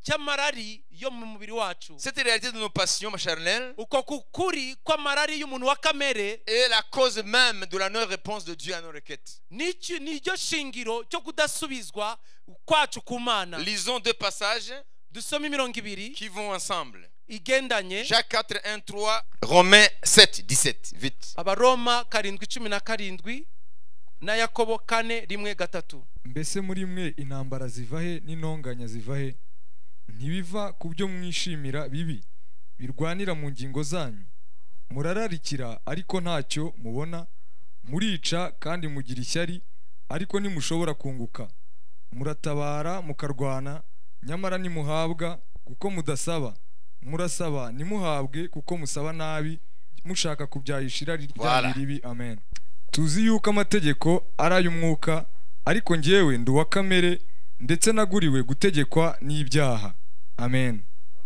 cy'amarari yo mu mubiri wacu. Cette réalité de nos passions charnelles Uko kukuri kw'amarari y'umuntu wa kamere est la cause même de la non-réponse de Dieu à nos requêtes. n'icyo n'iryo shingiro cyo kudasubizwa kwacu ku Mana. Lisons deux passages Dusome imirongo ibiri qui vont ensemble. igendanye. Jacques quatre, un, trois, Romains sept, dix-sept. Vite. Abaroma karindwi cumi na karindwi na Yakobo kane rimwe gatatu. mbese muri mwe intambara ziva he n'intonganya ziva he? Ntibiva ku byo mwishimira bibi birwanira mu ngingo zanyu. Murararikira ariko ntacyo mubona, murica kandi mugira ishyari ariko ntimushobora kunguka. Muratabara mukarwana nyamara ntimuhabwa kuko mudasaba. Murasaba ntimuhabwe kuko musaba nabi, mushaka kubyahisha irari ryanyu ribi. Amen. Tuzi yuko amategeko ari ay'umwuka, ariko njyewe ndi uwa kamere, ndetse naguriwe gutegekwa n'ibyaha. Amen.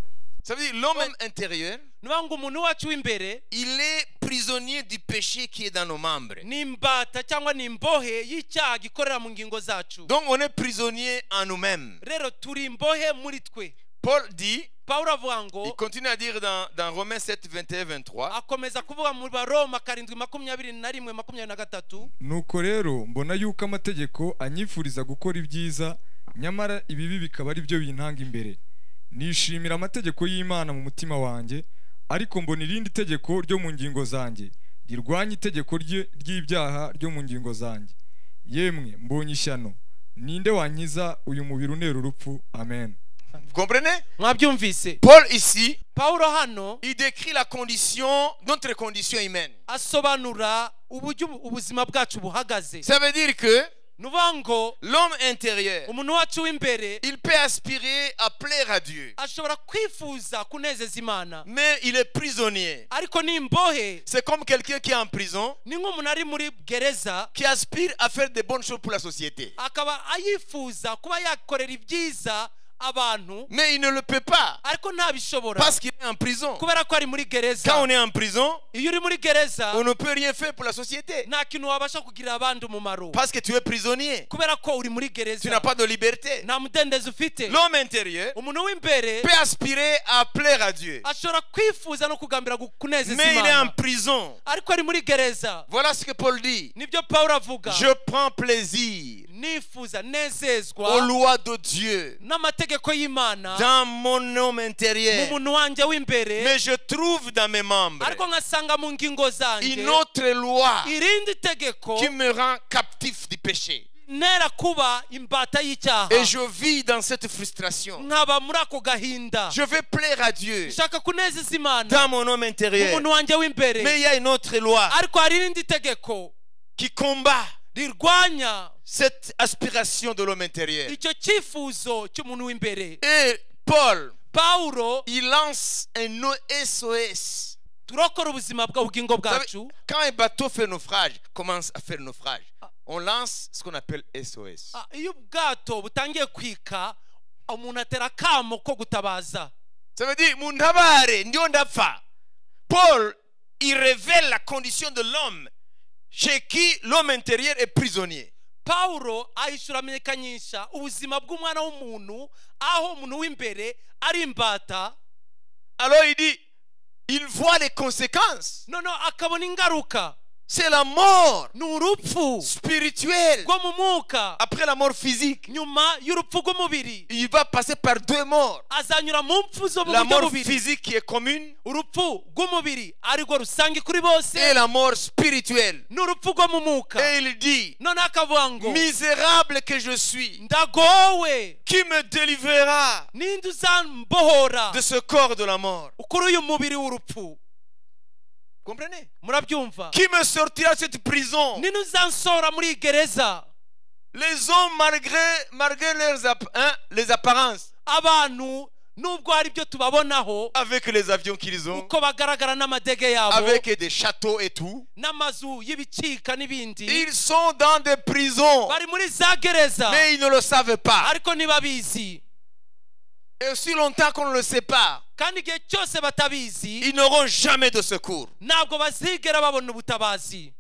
Ça veut dire l'homme intérieur, Nubango umuntu wacu w'imbere il est prisonnier du péché qui est dans nos membres. nimbata cyangwa nimbohe y'icyaha gikorera mu ngingo zacu. Donc on est prisonnier en nous-mêmes. Rero turi imbohe muri twe. Paul dit, Paulo avuga il ngo continue à dire dans, dans Romains sept, vingt et un, vingt-trois, akomeza kuvuga mu Baroma karindwi makumyabiri na rimwe makumyabiri na gatatu. Nuko rero mbona yuko amategeko anyifuriza gukora ibyiza, nyamara ibibi bikaba ari byo bintanga imbere. Nishimira amategeko y'Imana mu mutima wanjye, ariko mbona irindi tegeko ryo mu ngingo zanjye rirwanya itegeko ry'ibyaha ryo mu ngingo zanjye. Yemwe mbonye ishyano, ninde wankiza uyu mubiri unera urupfu? Amen. vous comprenez? Mwabyumvise? Paul ici, Paulo hano il décrit la condition, notre condition humaine. asobanura uburyo ubuzima bwacu buhagaze. Ça veut dire que Nubango l'homme intérieur, umuntu wacu w'imbere il peut aspirer à plaire à Dieu, ashobora kwifuza kunezeza Imana, mais il est prisonnier. ariko ni imbohe. C'est comme quelqu'un qui est en prison, Ni nk'umuntu ari muri gereza qui aspire à faire de bonnes choses pour la société. akaba ayifuza kuba yakorera ibyiza abantu, Mais il ne le peut pas, ariko ntabishobora parce qu'il est en prison. kubera ko ari muri gereza. Quand on est en prison, Iyo uri muri gereza on ne peut rien faire pour la société, nta kintu wabasha kugira abandi umumaro parce que tu es prisonnier. kubera ko uri muri Tu n'as gereza, pas de liberté. nta mudendezo ufite. L'homme intérieur Umuntu w'imbere peut aspirer à plaire à Dieu, ashobora kwifuza no kugambira gu- kunezeza mais il est en Imana, prison. ariko ari muri gereza. Voilà ce que Paul dit. Nibyo Paulo avuga. Je prends plaisir Nifuza aux nezezwa lois de Dieu n'amategeko y'Imana dans mon homme mu intérieur, muntu wanjye w'imbere, mais je trouve dans mes membres ariko nkasanga mu ngingo zanjye une autre loi irindi tegeko qui me rend captif du péché. ntera kuba imbata y'icyaha, Et je vis dans cette frustration. nkaba muri ako gahinda. Je veux plaire à Dieu Nshaka kunezeza Imana dans mon homme mu intérieur. muntu wanjye w'imbere, Mais il y a une autre loi ariko hari irindi tegeko qui combat rirwanya cette aspiration de l'homme intérieur. icyo cyifuzo cy'umuntu w'imbere. Et Paul, Paulo il lance un S O S. turokora ubuzima bw'ubugingo Vous savez, bwacu. quand un bateau fait naufrage, commence à faire naufrage, on lance ce qu'on appelle S O S. Ah, iyo ubwato butangiye kwika umuntu atera akamo ko gutabaza. Ça veut dire, Muntabare, ndio ndapfa. Paul, il révèle la condition de l'homme chez qui l'homme intérieur est prisonnier. Paulo ahishura amenyekanisha ubuzima bw'umwana w'umuntu aho umuntu w'imbere ari imbata. Alors il dit, il voit les conséquences. Noneho akabona ingaruka. C'est la mort Ni urupfu spirituelle. rwo mu mwuka. Après la mort physique, Nyuma y'urupfu rw'umubiri il va passer par deux morts. azanyura mu mpfu zo mu La buryo mort bubiri. physique qui est commune Urupfu rw'umubiri arirwo rusange kuri bose, et la mort spirituelle. n'urupfu rwo mu mwuka. Et il dit, None akavuga ngo misérable que je suis, ndagowe, qui me délivrera ninde uzambohora de ce corps de la mort? kuri uyu mubiri w'urupfu? Comprenez? Murabyumva? Qui me sortira de cette prison? Ninde uzansora muri iyi gereza? Les hommes, malgré, malgré leurs app- hein, les apparences, Abantu nubwo hari ibyo tubabonaho avec les avions qu'ils ont, uko bagaragara n'amadege yabo avec des châteaux et tout, n'amazu y'ibicika n'ibindi, ils sont dans des prisons, bari muri za gereza mais ils ne le savent pas. ariko ntibabizi. Et aussi longtemps qu'on ne le sait pas, Kandi igihe cyose batabizi ils n'auront jamais de secours. ntabwo bazigera babona ubutabazi.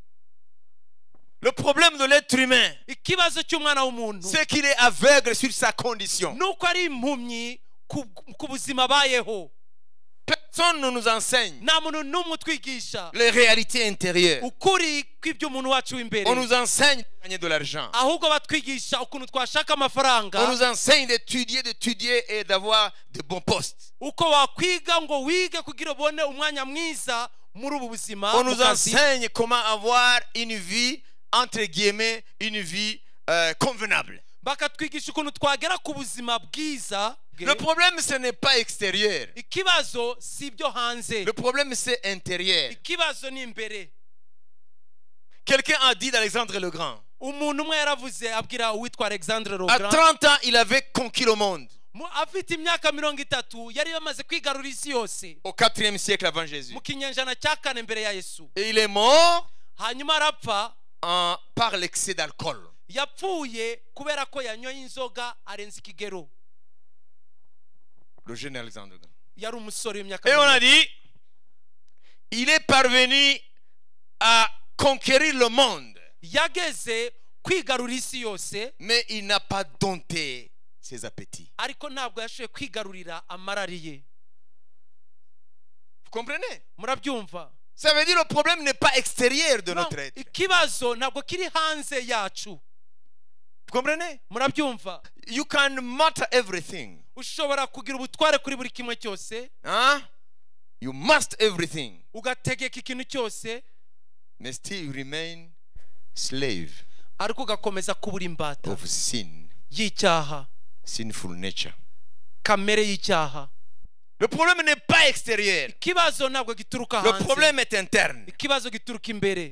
Le problème de l'être humain, Ikibazo cy'umwana w'umuntu c'est qu'il est aveugle sur sa condition. nuko ari impumyi ku ku buzima bayeho. Personne ne nous enseigne Nta muntu n'umwe utwigisha les réalités intérieures. ukuri kw'ibyo umuntu wacu w'imbere, On nous enseigne de gagner de l'argent. ahubwo batwigisha ukuntu twashaka amafaranga, On nous enseigne d'étudier, d'étudier et d'avoir de bons postes. uko wakwiga ngo wige kugira ubone umwanya mwiza muri ubu buzima. On mu nous kazi. enseigne comment avoir une vie, entre guillemets, une vie euh, convenable. bakatwigisha ukuntu twagera ku buzima bwiza. Le problème, ce n'est pas extérieur. Ikibazo si ibyo hanze, Le problème, c'est intérieur. ikibazo ni imbere. Quelqu'un a dit d'Alexandre le Grand. Umuntu umwe yaravuze abwira uwitwa Alexandre le À Grand, trente ans, il avait conquis le monde. mu- afite imyaka mirongo itatu yari yamaze kwigarura isi yose Au quatrième siècle avant Jésus. mu kinyejana cya kane mbere ya Yesu. Et il est mort Hanyuma arapfa, en- par l'excès d'alcool. yapfuye kubera ko yanyoye inzoga arenza ikigero. Le jeune Alexandre le Grand. Yari umusore w'imyaka Et on mirongo a dit, il est parvenu à conquérir le monde, yageze kwigarura isi yose, mais il n'a pas dompté ses appétits. ariko ntabwo yashoboye kwigarurira amarari ye. Vous comprenez? Murabyumva? Ça veut dire le problème n'est pas extérieur de No, notre être. ikibazo ntabwo kiri hanze yacu. Vous comprenez? Murabyumva? You can matter everything. Ushobora kugira ubutware kuri buri kimwe cyose, Hein? You must everything. ugategeka ikintu cyose, Mais still you remain slave ariko ugakomeza kubura imbata of sin, y'icyaha, sinful nature. kamere y'icyaha. Le problème n'est pas extérieur. Ikibazo ntabwo gituruka Le hanze, problème est interne. ikibazo gituruka imbere.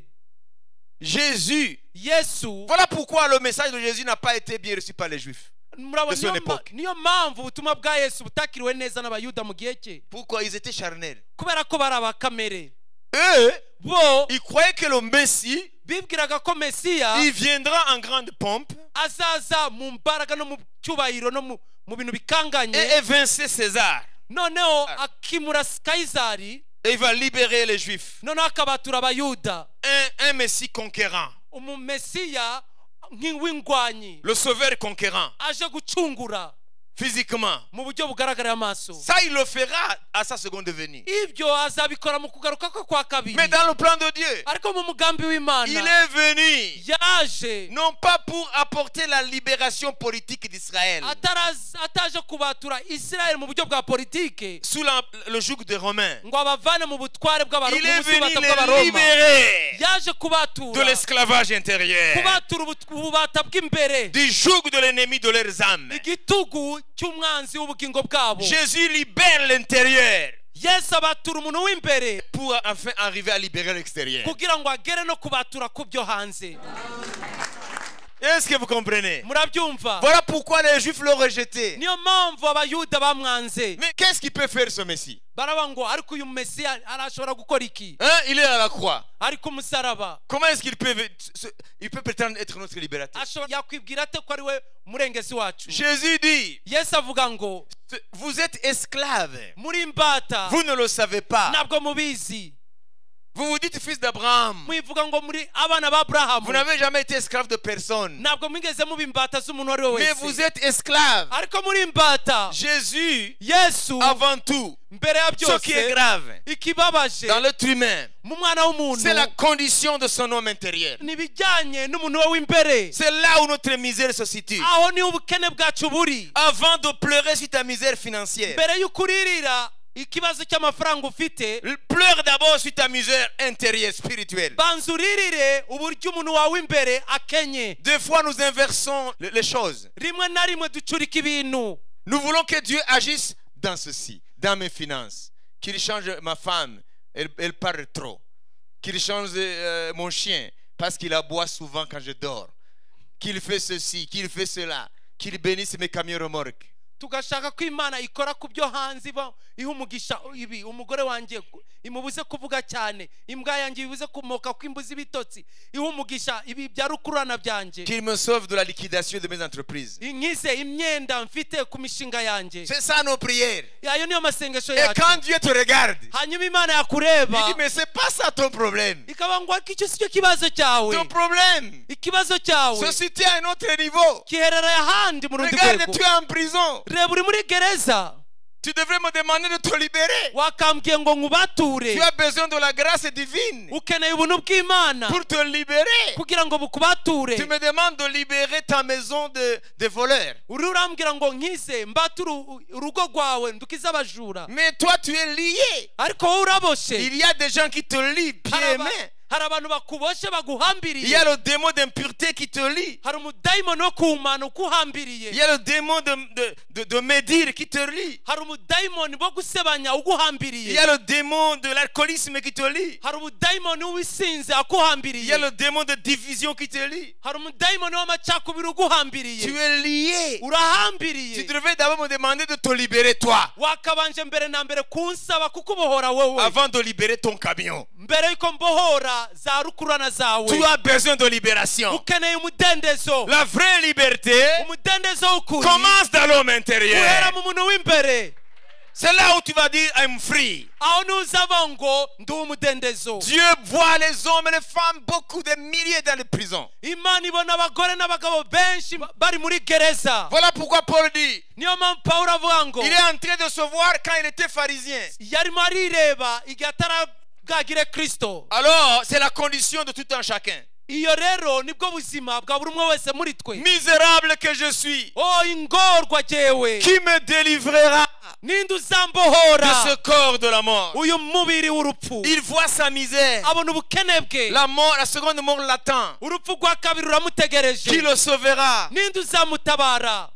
Jésus. Yesu, Voilà pourquoi le message de Jésus n'a pas été bien reçu par les Juifs. murabona de son niyo ma- époque. niyo mpamvu ubutumwa bwa Yesu butakiriwe neza n'abayuda mu gihe cye, Pourquoi? Ils étaient charnels. kubera ko bari abakamere. Eux, Bo ils croyaient que le Messie, bibwiraga ko Mesiya il viendra en grande pompe azaza mu mbaraga no mu cyubahiro no mu mu bintu et bikanganye, évincer César. noneho akimura Kayizari, Et il va libérer les Juifs. noneho akabatura abayuda. Un, un Messie conquérant. Umumesiya nk'uw'ingwanyi Le sauveur conquérant. aje gucungura Physiquement. mu buryo bugaragarira amaso. Ça, il le fera à sa seconde venue. Ibyo azabikora mu kugaruka kwe kwa kabiri, Mais dans le plan de Dieu, ariko mu mugambi il w'Imana est venu yaje non pas pour apporter la libération politique d'Israël atarazi- ataje kubatura Isirayeli mu buryo bwa politike sous la- le joug des Romains. ngo abavane mu butware bw'Abaroma, Il est mu venu bubata les bw'Abaroma. libérer Yaje de kubatura l'esclavage intérieur, kubatura ubut- ububata bw'imbere, du joug de l'ennemi de leurs âmes. igitugu cy'umwanzi w'ubugingo bwabo. Jésus libère l'intérieur Yesu abatura umuntu w'imbere pour enfin arriver à libérer l'extérieur. kugira ngo agere no kubatura ku byo hanze. Est-ce que vous comprenez? Murabyumva? Voilà pourquoi les Juifs l'ont rejeté. Niyo mpamvu abayuda bamwanze. Mais qu'est-ce qu'il peut faire ce Messie? Baravuga ngo ariko uyu Mesiya arashobora gukora iki? Hein? Il est à la croix. Ari ku musaraba. Comment est-ce qu'il peut, se- il peut prétendre être notre libérateur? Ashobora yakwibwira ate ko ari we murengezi wacu? Jésus dit, Yesu avuga ngo vous êtes esclaves. muri imbata Vous ne le savez pas. ntabwo mubizi. Vous vous dites fils d'Abraham. Mwivuga ngo muri abana Vous b'Aburahamu, n'avez jamais été esclave de personne. ntabwo mwigeze muba imbata z'umuntu uwo ari we Mais vous wese, êtes esclaves. ariko muri imbata. Jésus, Yesu avant tout, mbere ya ce qui est byose grave ikibabaje dans l'être humain, mu mwana w'umuntu c'est la condition de son homme intérieur. n'ibijyanye n'umuntu we w'imbere. C'est là où notre misère se situe. Aho niho ubukene bwacu buri. Avant de pleurer sur ta misère financière, Mbere y'uko uririra ikibazo cy'amafaranga ufite, pleure d'abord sur ta misère intérieure, spirituelle. banza uririre uburyo umuntu wawe w'imbere akenye. Des fois, nous inversons le- les choses. Rimwe na rimwe ducurika ibintu. Nous voulons que Dieu agisse dans ceci, dans mes finances. Qu'il change ma femme, elle, elle parle trop. Qu'il change euh, mon chien, parce qu'il aboie souvent quand je dors. Qu'il fait ceci, qu'il fait cela. Qu'il bénisse mes camions remorques. Tugashaka ko Imana ikora ku byo hanze iba iha umugisha ibi, umugore wanjye imubuze kuvuga cyane, imbwa yanjye ibuze kumoka kw'imbuzi ibitotsi, iha umugisha ibi bya rukurana byanjye, Qu'il me sauve de la liquidation de mes entreprises. inkize imyenda mfite ku mishinga yanjye. C'est ça nos prières. Ayo niyo masengesho Et yacu. quand Dieu te regarde, Hanyuma Imana il yakureba dit, mais c'est pas ça ton problème. ikaba ngo ariko icyo si cyo kibazo cyawe. Ton problème Ikibazo cyawe se situe à un autre niveau. kiherereye ahandi mu rundi Regarde, rwego. tu es en prison. Reba uri muri gereza. Tu devrais me demander de te libérer. wakambwiye ngo nkubature Tu as besoin de la grâce divine ukeneye ubuntu bw'Imana pour te libérer. kugira ngo bukubature. Tu me demandes de libérer ta maison de, de voleurs. uri urambwira ngo nkize mbature urugo rwawe ndukize abajura, Mais toi, tu es lié. ariko wowe uraboshe. Il y a des gens qui te lient, pieds Hari et aba- mains. hari abantu bakuboshe Il y baguhambiriye. a le démon d'impureté qui te lie. hari umudayimoni wo kuhumana Il ukuhambiriye. y a le démon de, de, de, de médire qui te lie. hari umudayimoni wo gusebanya Il uguhambiriye. y a le démon de l'alcoolisme qui te lie. hari umudayimoni w'isinzi Il y a akuhambiriye. le démon de division qui te lie. hari umudayimoni w'amacakubiri Tu uguhambiriye. es lié. Tu urahambiriye. devrais d'abord me demander de te libérer toi wakabanje mbere na mbere kunsaba kukubohora wowe avant de libérer ton camion. mbere yuko mbohora za rukurana Tu zawe. as besoin de libération. ukeneye umudendezo. La vraie liberté umudendezo w'ukuri commence dans l'homme uhera intérieur. mu muntu w'imbere. C'est là où tu vas dire I'm free. aho nuzava ngo ndi umudendezo. Dieu voit les hommes et les femmes, beaucoup de milliers dans les prisons. imana ibona abagore n'abagabo benshi bari muri gereza. Voilà pourquoi Paul dit, niyo mpamvu pawulo avuga ngo il est en train de se voir quand il était pharisien. yarimo arireba igihe atarabwagire kristo. Alors, c'est la condition de tout un chacun. iyo rero nibwo buzima bwa buri umwe wese muri twe. Misérable que je suis, o ingorwa jewe, qui me délivrera ninde de uzambohora ce corps de la mort? uyu mubiri w'urupfu. Il voit sa misère. abona ubukene bwe. La mort, la seconde mort l'attend. urupfu rwa kabiri ruramutegereje. Qui le sauvera? ninde uzamutabara?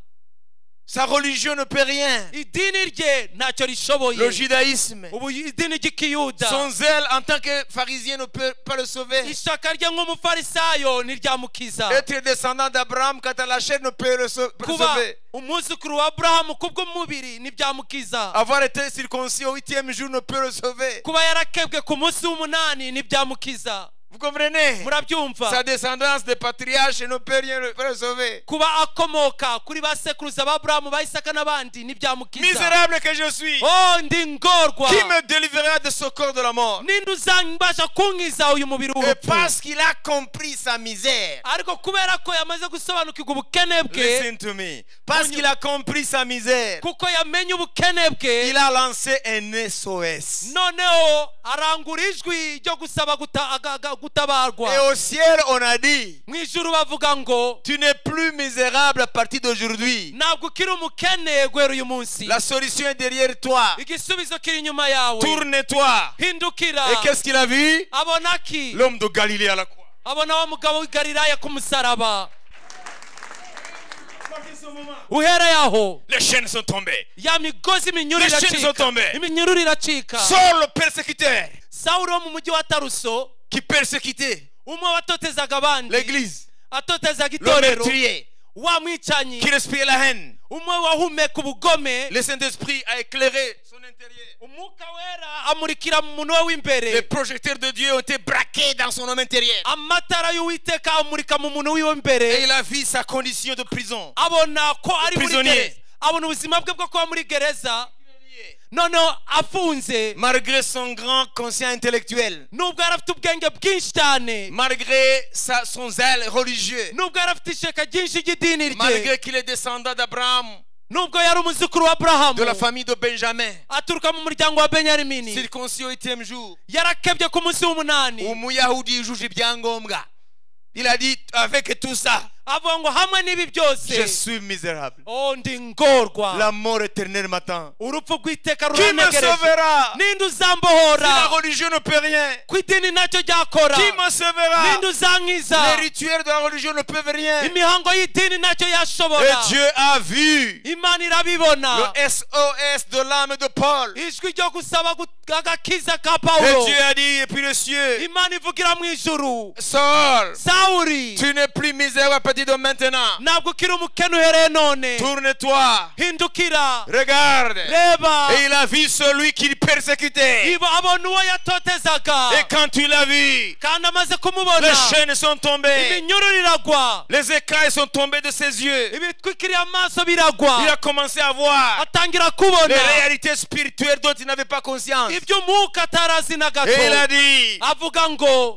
Sa religion ne peut rien. idini rye ntacyo rishoboye. Le judaïsme, ubu idini ry'ikiyuda, son zèle en tant que pharisien ne peut pas le sauver. ishaka rye nk'umufarisayo ntiryamukiza. Être descendant d'Abraham quand à la chair ne peut le sau- le kuba sauver. umwuzukuru wa aburahamu kubw'umubiri ntibyamukiza. Avoir été circoncis au huitième jour ne peut le sauver. kuba yarakebwe ku munsi w'umunani ntibyamukiza. Vous comprenez? murabyumva? Sa descendance de patriarche ne peut rien le le sauver. kuba akomoka kuri ba sekuruza ba aburahamu ba isaka n'abandi ntibyamukiza. Misérable que je suis, oh ndi ngorwa, qui me délivrera de ce corps de la mort? ninde uzambasha kunkiza uyu mubiri Et w'urupfu? parce qu'il a compris sa misère, ariko kubera ko yamaze gusobanukirwa ubukene bwe, listen to me, parce qu'il a compris sa misère, kuko yamenye ubukene bwe, il a lancé un S O S. noneho arangura ijwi ryo gusaba guta- aga- aga- Et gutabarwa. au ciel, on a dit, mu ijuru bavuga ngo tu n'es plus misérable à partir d'aujourd'hui. ntabwo ukiri umukene guhera uyu munsi. La solution est derrière toi. igisubizo kiri inyuma yawe. Tourne-toi. hindukira. Et qu'est-ce qu'il a vu? abona ki? L'homme de Galilée à la croix. abona wa mugabo w'i galilaya ku musaraba. uhera yaho Les chaînes sont tombées. ya migozi iminyururu Les chaînes sont iracika. tombées. iminyururu iracika. Saul le persécuteur sawuli wo mu mujyi wa taruso, qui persécutait umwe watotezaga abandi, l'église, atotezaga le itorero, meurtrier, wa mwicanyi, qui respirait la haine. umwe wahumeka ubugome. Le Saint-Esprit a éclairé son intérieur. umwuka wera amurikira mu muntu we Les w'imbere. projecteurs de Dieu ont été braqués dans son homme intérieur. amatara y'uwiteka amurika mu muntu wiwe Et imbere. il a vu sa condition de prison. abona ko ari muri Prisonnier. gereza. abona ubuzima bwe bwo kuba muri gereza. noneho afunze, Malgré son grand conscient intellectuel, nubwo yari afite ubwenge bwinshi cyane, malgré sa, son zèle religieux, nubwo yari afite ishyaka ryinshi ry'idini rye, malgré qu'il est descendant d'Abraham, nubwo yari umuzukuru wa aburahamu, de la famille de Benjamin, aturuka mu muryango wa benyamini, circoncis au huitième jour, yarakebye ku munsi w'umunani. umuyahudi yujuje ibyangombwa. Il a dit, avec tout ça, avuga ngo hamwe n'ibi je byose, suis misérable. oh ndi ngorwa, La mort éternelle m'attend. urupfu rw'iteka Qui me ruranegereje. sauvera? ninde Si la uzambohora? religion ne peut rien, ku idini ntacyo ryakora. qui me sauvera? ninde uzankiza? Les rituels de la religion ne peuvent rien. imihango y'idini ntacyo Et yashobora. Dieu a vu imana irabibona. le S O S de l'âme de Paul. ijwi ryo gusaba gu- agakiza ka Et pawulo. Dieu a dit, et puis le cieux, imana ivugira mu ijuru, Saul, sawuli, tu n'es plus misérable à partir de maintenant. ntabwo ukiri umukene uhereye none. Tourne-toi, hindukira, regarde. reba. Et il a vu celui qu'il persécutait. Iba abona uwo yatotezaga, Et quand il l'a vu, kandi amaze kumubona, les chaînes sont tombées. iminyururu iragwa, Les écailles sont tombées de ses yeux. ibitwikiriye amaso Il biragwa, a commencé à voir atangira les kubona réalités spirituelles dont il n'avait pas conscience. ibyo umwuka atarazi na gato. Et il a dit, avuga ngo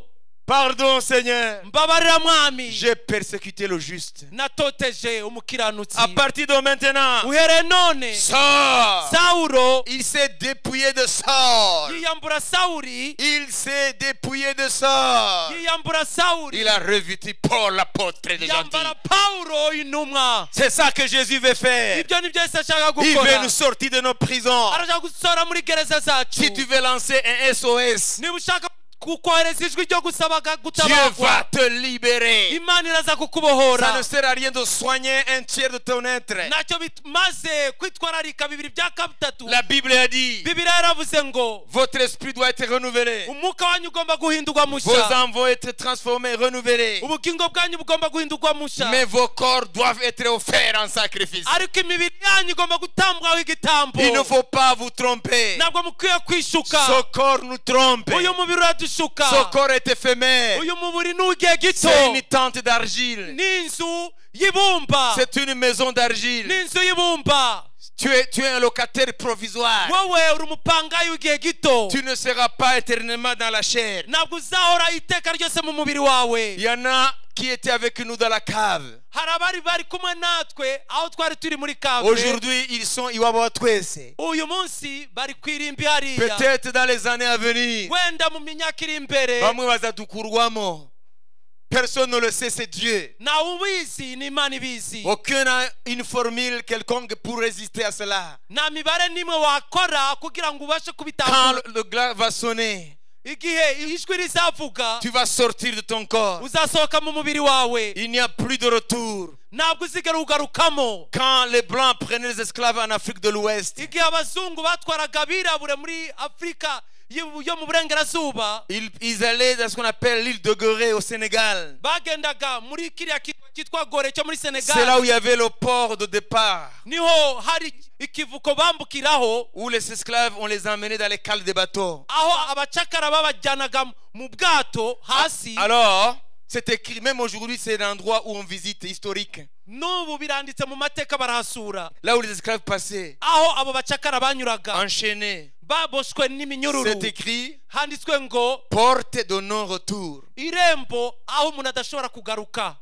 Pardon, Seigneur. mbabarira mwami J'ai persécuté le juste. natoteje umukiranutsi À partir de maintenant, uhere none Saul, Sawulo il s'est dépouillé de Saul. yiyambura Sawuli Il s'est dépouillé de Saul. yiyambura Sawuli Il a revêtu Paul, l'apôtre des gentils. yambara Paulo intumwa C'est ça que Jésus veut faire. ibyo nibyo Yesu ashaka Il veut gukora nous sortir de nos prisons. arashaka gusohora muri gereza zacu Si tu veux lancer un S O S, niba ushaka kukohereza ijwi ryo gusaba Dieu gutabagwa va te libérer. imana iraza Ça kukubohora ne sert à rien de soigner un tiers de ton être. ntacyo bimaze kwitwararika bibiri bya kabutatu La Bible a dit, bibiliya yaravuze ngo votre esprit doit être renouvelé. umwuka wanyu ugomba guhindurwa Vos musha âmes vont être transformées, renouvelées. ubugingo bwanyu bugomba guhindurwa musha Mais vos corps doivent être offerts en sacrifice. ariko imibiri yanyu igomba gutambwaho igitambo Il ne faut pas vous tromper. ntabwo mukwiye kwishuka Ce corps nous trompe. uyu mubiri uradushuka Ce corps est éphémère. uyu mubiri ni ugihe gito C'est une tente d'argile. ni inzu y'ibumba C'est une maison d'argile. ni inzu y'ibumba Tu es, tu es un locataire provisoire. wowe uri umupangayi w'igihe gito Tu ne seras pas éternellement dans la chair. ntabwo uzahora iteka ryose mu mubiri wawe Il y en a qui étaient avec nous dans la cave. hari abari bari kumwe natwe aho twari turi muri kave Aujourd'hui, ils sont Iwabo Twese. uyu munsi bari ku irimbi hariya Peut-être dans les années à venir. wenda mu myaka iri imbere Bamwe bazadukurwamo. Personne ne le sait, c'est Dieu. ntawe ubizi ni imana ibizi Aucun n'a une formule quelconque pour résister à cela. nta mibare n'imwe wakora kugira ngo ubashe Quand kubitambura le glas va sonner, igihe ijwi rizavuga tu vas sortir de ton corps. uzasohoka mu mubiri wawe Il n'y a plus de retour. ntabwo uzigera ugarukamo Quand les Blancs prenaient les esclaves en Afrique de l'Ouest, igihe abazungu batwaraga abirabure muri afurika yo yo mu burengerazuba ils, ils allaient dans ce qu'on appelle l'île de Gorée au Sénégal. bagendaga muri kiriya kirwa cyitwa gore cyo muri C'est là senegal où il y avait le port de départ, niho hari ikivuko bambukiraho où les esclaves, on les emmenait dans les cales des bateaux. aho abacakara babajyanaga mu bwato hasi Alors, c'est écrit, même aujourd'hui, c'est l'endroit où on visite, historique. n'ubu biranditse mu mateka barahasura Là où les esclaves passaient, aho abo bacakara banyuraga enchaînés. baboshwe n'iminyururu C'est écrit, handitswe ngo porte de non-retour. irembo aho umuntu adashobora kugaruka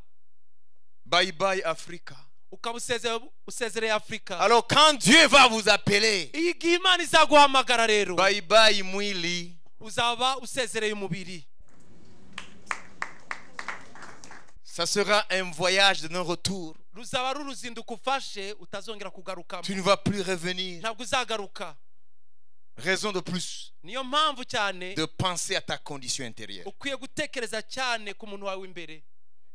Bye bye Africa. ukaba usezeye- usezereye afurika Alors, quand Dieu va vous appeler, iyi gihe imana izaguhamagara rero bye bye Mwili. uzaba usezereye umubiri Ça sera un voyage de non-retour. ruzaba ari uruzinduko ufashe utazongera kugarukamo Tu ne vas plus revenir. ntabwo uzagaruka Raison de plus niyo mpamvu cyane de penser à ta condition intérieure. ukwiye gutekereza cyane ku muntu wawe imbere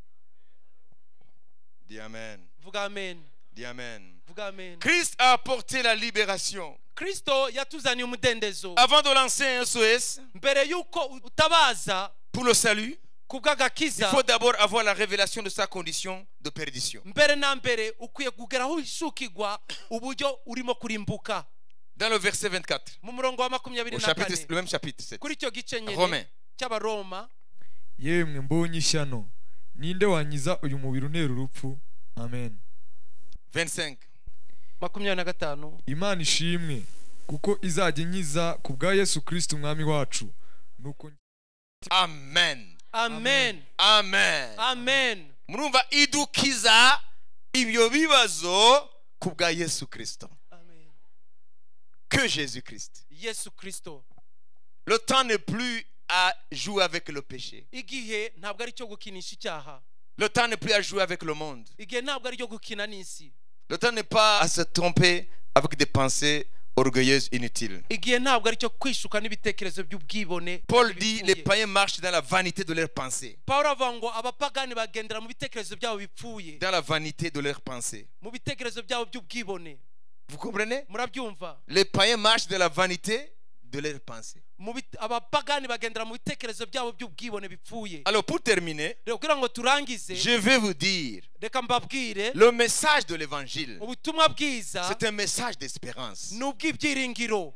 Dis Amen. vuga amen Dis Amen. vuga amen Christ a apporté la libération. kristo yatuzaniye umudendezo Avant de lancer un S O S mbere y'uko utabaza pour le salut, ku il bw'agakiza faut d'abord avoir la révélation de sa condition de perdition. mbere na mbere ukwiye kugeraho wishukirwa uburyo urimo kurimbuka Dans le verset vingt-quatre, mu murongo wa makumyabiri au na chapitre, kane le même chapitre, sept. kuri icyo gice Romain. nyine cy'abaroma yemwe mbonye ishyano ninde wanyiza uyu mubiri untera urupfu amen vingt-cinq. makumyabiri na gatanu imana ishimwe kuko izajya inkiza ku bwa yesu kirisiti umwami wacu nuko Amen. amen Amen. amen Murumva idukiza ibyo bibazo ku bwa Yesu Kristo. amen Que Jésus Christ. yesu kristo Le temps n'est plus à jouer avec le péché. igihe ntabwo ari cyo gukinisha icyaha Le temps n'est plus à jouer avec le monde. igihe ntabwo ari cyo gukina n'isi Le temps n'est pas à se tromper avec des pensées orgueilleuses inutiles. igihe ntabwo ari cyo kwishuka n'ibitekerezo by'ubwibone Paul kandi dit bipfuye. les païens marchent dans la vanité de leurs pensées. pawulo avuga ngo abapagani bagendera mu bitekerezo byabo bipfuye Dans la vanité de leurs pensées. mu bitekerezo byabo by'ubwibone Vous comprenez? murabyumva Les païens marchent dans la vanité de leurs pensées. Mu bit- abapagani bagendera mu bitekerezo byabo by'ubwibone bipfuye Alors pour terminer, rero kugira ngo turangize je vais vous dire, reka mbabwire le message de l'évangile, ubutumwa bwiza c'est un message d'espérance. ni ubw'ibyiringiro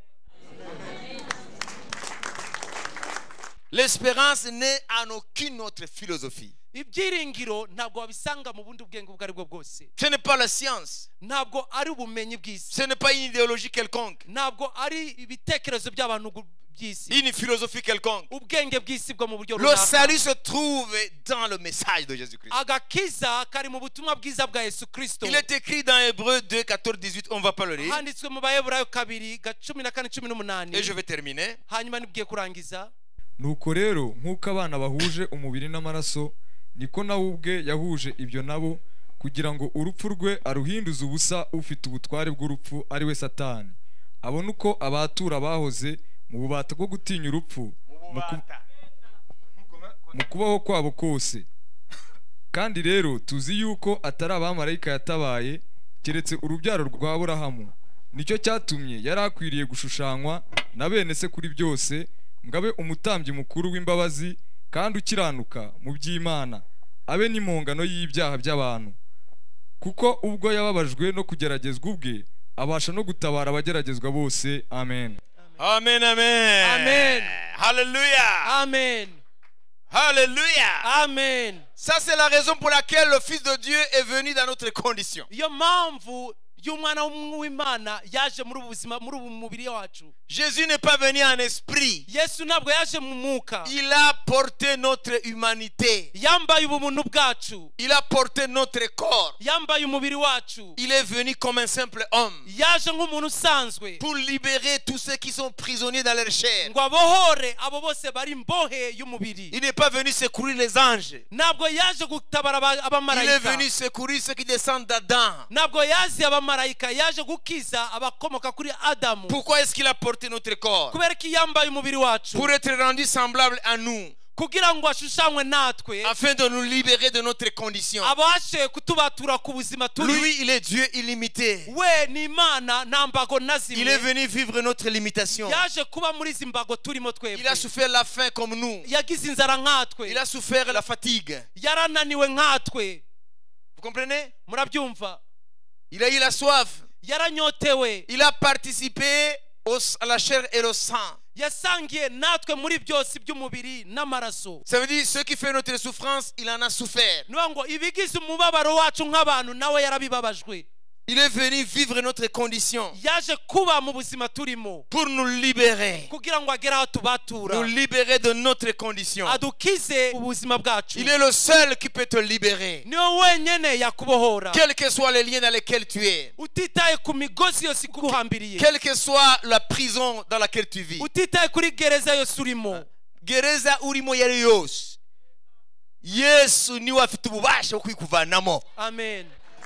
L'espérance n'est en aucune autre philosophie. ibyiringiro ntabwo wabisanga mu bundi bwenge ubwo ari bwo bwose Ce n'est pas la science. ntabwo ari ubumenyi bw'isi Ce n'est pas une idéologie quelconque. ntabwo ari ibitekerezo by'abantu gu- by'isi une philosophie quelconque. ubwenge bw'isi bwo mu buryo Le runaka salut se trouve dans le message de Jésus-Christ. agakiza kari mu butumwa bwiza bwa Yesu Kristo Il est écrit dans Hébreux deux, quatorze, dix-huit, on ne va pas le lire. handitswe mu baheburayo kabiri ga cumi na kane cumi n'umunani Et je vais terminer. hanyuma nibwiye kurangiza nuko rero nk'uko abana bahuje umubiri n'amaraso niko nawe ubwe yahuje ibyo nabo kugira ngo urupfu rwe aruhinduze ubusa ufite ubutware bw'urupfu ari we Satani abone uko abatura bahoze mu bubata bwo gutinya urupfu mu ku- mu kubaho kwabo kose kandi rero tuzi yuko atari abamarayika yatabaye keretse urubyaro rwa Aburahamu nicyo cyatumye yari akwiriye gushushanywa na bene se kuri byose ngabe umutambyi mukuru w'imbabazi kandi ukiranuka mu by'Imana abe n'impongano y'ibyaha by'abantu kuko ubwo yababajwe no kugeragezwa ubwe abasha no gutabara abageragezwa bose. Amen. Amen, amen. Amen. Hallelujah. amen Hallelujah. amen Ça, c'est la raison pour laquelle le Fils de Dieu est venu dans notre condition. iyo mpamvu y'umwana w'Imana yaje muri ubu buzima muri ubu mubiri wacu Jésus n'est pas venu en esprit. Yesu ntabwo yaje mu mwuka Il a porté notre humanité. yambaye ubumuntu bwacu Il a porté notre corps. yambaye umubiri wacu Il est venu comme un simple homme yaje nk'umuntu usanzwe pour libérer tous ceux qui sont prisonniers dans leur chair. ngo abohore abo bose bari mbohe y'umubiri Il n'est pas venu secourir les anges. ntabwo yaje gutabara aba- Il est abamarayika venu secourir ceux qui descendent d'Adam. ntabwo yazi abamarayika yaje gukiza abakomoka kuri Adamu Pourquoi est-ce qu'il a porté notre corps? kubera ko yambaye umubiri wacu Pour être rendu semblable à nous, kugira ngo ashushanywe natwe afin de nous libérer de notre condition. abashe kutubatura ku buzima turi Lui, il est Dieu illimité. we ni Imana nta mbago na Il est zimwe venu vivre notre limitation. yaje kuba muri izi mbago turimo Il twebwe a souffert la faim comme nous. yagize inzara nkatwe Il a souffert la fatigue. yarananiwe nkatwe Vous comprenez? murabyumva Il a eu la soif. yaranyotewe Il a participé au- à la chair et au sang. yasangiye natwe muri byose by'umubiri n'amaraso Ça veut dire ce qui fait notre souffrance, il en a souffert. niyo ngo ibigize umubabaro wacu nk'abantu nawe yarabibabajwe Il est venu vivre notre condition yaje kuba mu buzima turimo pour nous libérer. kugira ngo agere aho tubatura Nous libérer de notre condition. adukize ubuzima bwacu Il est le seul qui peut te libérer. niyo wenyine yakubohora Quels que soient les liens dans lesquels tu es. utitaye ku migozi yose iguhambiriye Quelle que soit la prison dans laquelle tu vis. utitaye kuri gereza yose urimo Gereza urimo yari yose. Yesu niwe afite ububasha bwo kwikuvanamo. amen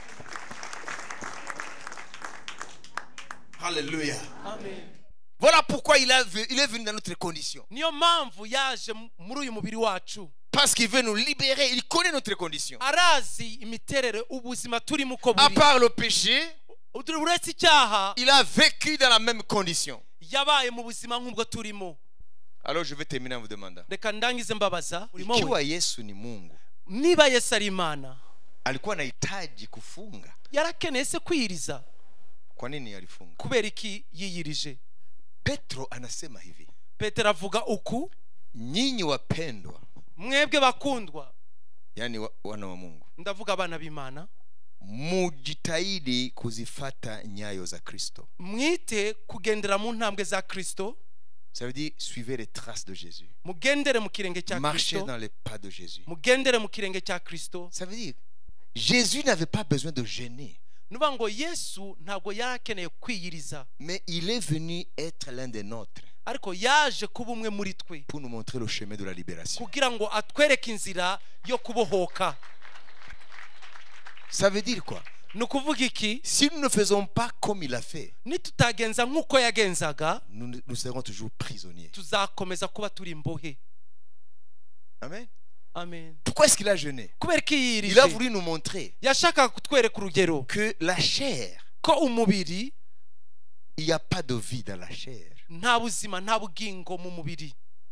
Hallelujah. amen Voilà pourquoi il, a, il est venu dans notre condition. niyo mpamvu yaje muri uyu mubiri wacu Parce qu'il veut nous libérer. Il connaît notre condition. arazi imiterere ubuzima turimo uko À buri part le péché, uretse icyaha il a vécu dans la même condition. yabaye mu buzima nk'ubwo turimo Alors je vais terminer en vous demandant. reka ndangize mbabaza urimo Ikiwa we Yesu ni Mungu, niba Yesu ari Imana alikuwa anahitaji kufunga. yarakeneye se kwiyiriza Kwa nini alifunga? kubera iki yiyirije Petro anasema hivi, Petero avuga uku nyinyi wapendwa, mwebwe bakundwa yani wa, wana wa Mungu, ndavuga abana b'Imana mujitahidi kuzifata nyayo za Kristo. mwite kugendera mu ntambwe za Kristo Ça veut dire suivez les traces de Jésus. mugendere mu kirenge cya Marchez Kristo dans les pas de Jésus. mugendere mu kirenge cya Kristo Ça veut dire Jésus n'avait pas besoin de gêner, nuvuga ngo Yesu ntabwo yarakeneye kwiyiriza mais il est venu être l'un des nôtres ariko yaje kuba umwe muri twe pour nous montrer le chemin de la libération. kugira ngo atwereke inzira yo kubohoka Ça veut dire quoi? ni ukuvuga iki Si nous ne faisons pas comme il a fait, nitutagenza nk'uko yagenzaga nous, nous serons toujours prisonniers. tuzakomeza kuba turi imbohe Amen. amen Pourquoi est-ce qu'il a jeûné? kubera ko Il a yiyirije voulu nous montrer yashakaga kutwereka urugero que la chair, ko umubiri il n'y a pas de vie dans la chair. nta buzima nta bugingo mu mubiri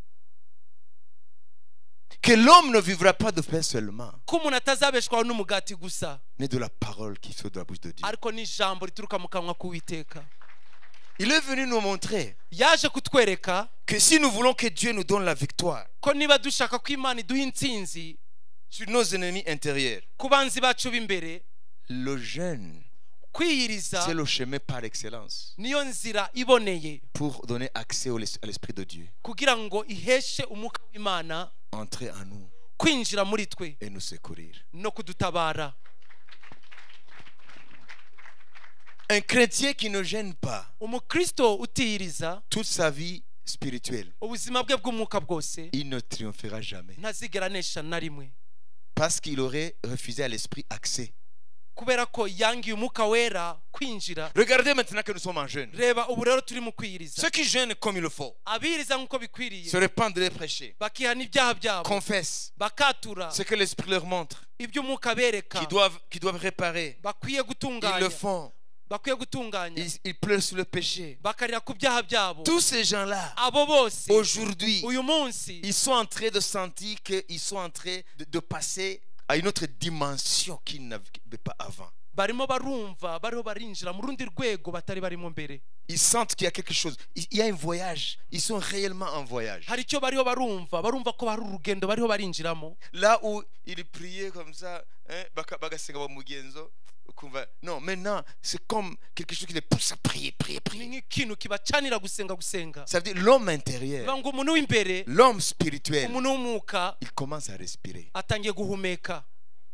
Que l'homme ne vivra pas de pain seulement, ko umuntu atazabeshwaho n'umugati gusa mais de la parole qui sort de la bouche de Dieu. ariko n'ijambo rituruka mu kanwa k'Uwiteka Il est venu nous montrer yaje kutwereka que si nous voulons que Dieu nous donne la victoire ko niba dushaka ko Imana iduha intsinzi sur nos ennemis intérieurs, ku banzi bacu b'imbere le jeûne kwiyiriza c'est le chemin par excellence niyo nzira iboneye pour donner accès au- à l'Esprit de Dieu, kugira ngo iheshe umwuka w'Imana entrer en nous kwinjira muri twe et nous secourir. no kudutabara. Un chrétien qui ne gêne pas Umukristo utiyiriza toute sa vie spirituelle, ubuzima bwe bw'umwuka bwose il ne triomphera jamais ntazigera anesha na rimwe, parce qu'il aurait refusé à l'Esprit accès. kubera ko yangiye umwuka wera kwinjira. Regardez maintenant que nous sommes en jeûne. Reba ubu rero turi mu kwiyiriza, Ceux qui jeûnent comme il le faut, abiriza nk'uko bikwiriye, se répandent de leurs péchés, bakihana ibyaha byabo, confessent bakatura ce que l'Esprit leur montre, ibyo umwuka bereka, qu'ils doivent, qu'ils doivent réparer. bakwiye Ils le gutunganya, font. bakwiye gutunganya, Ils, ils pleurent sur le péché. bakarira ku byaha byabo. Tous ces gens-là, Abo bose aujourd'hui, uyu munsi ils sont en train de sentir qu'ils sont en train de, de passer à une autre dimension qu'ils n'avaient pas avant. barimo barumva, bariho barinjira mu rundi rwego batari barimo mbere. Ils sentent qu'il y a quelque chose. Il il y a un voyage. Ils sont réellement en voyage. Hari icyo bariho barumva, barumva ko hari urugendo bariho barinjiramo. Là où ils priaient comme ça, hein, baka- bagasenga ba mugenzo, ukumva, non, maintenant, c'est comme quelque chose qui les pousse à prier, prier, Ni prier. nk'ikintu kibacanira gusenga gusenga. Ça veut dire l'homme intérieur, Bivuga ngo umuntu w'imbere, l'homme spirituel, umuntu w'umwuka il commence à respirer. atangiye guhumeka.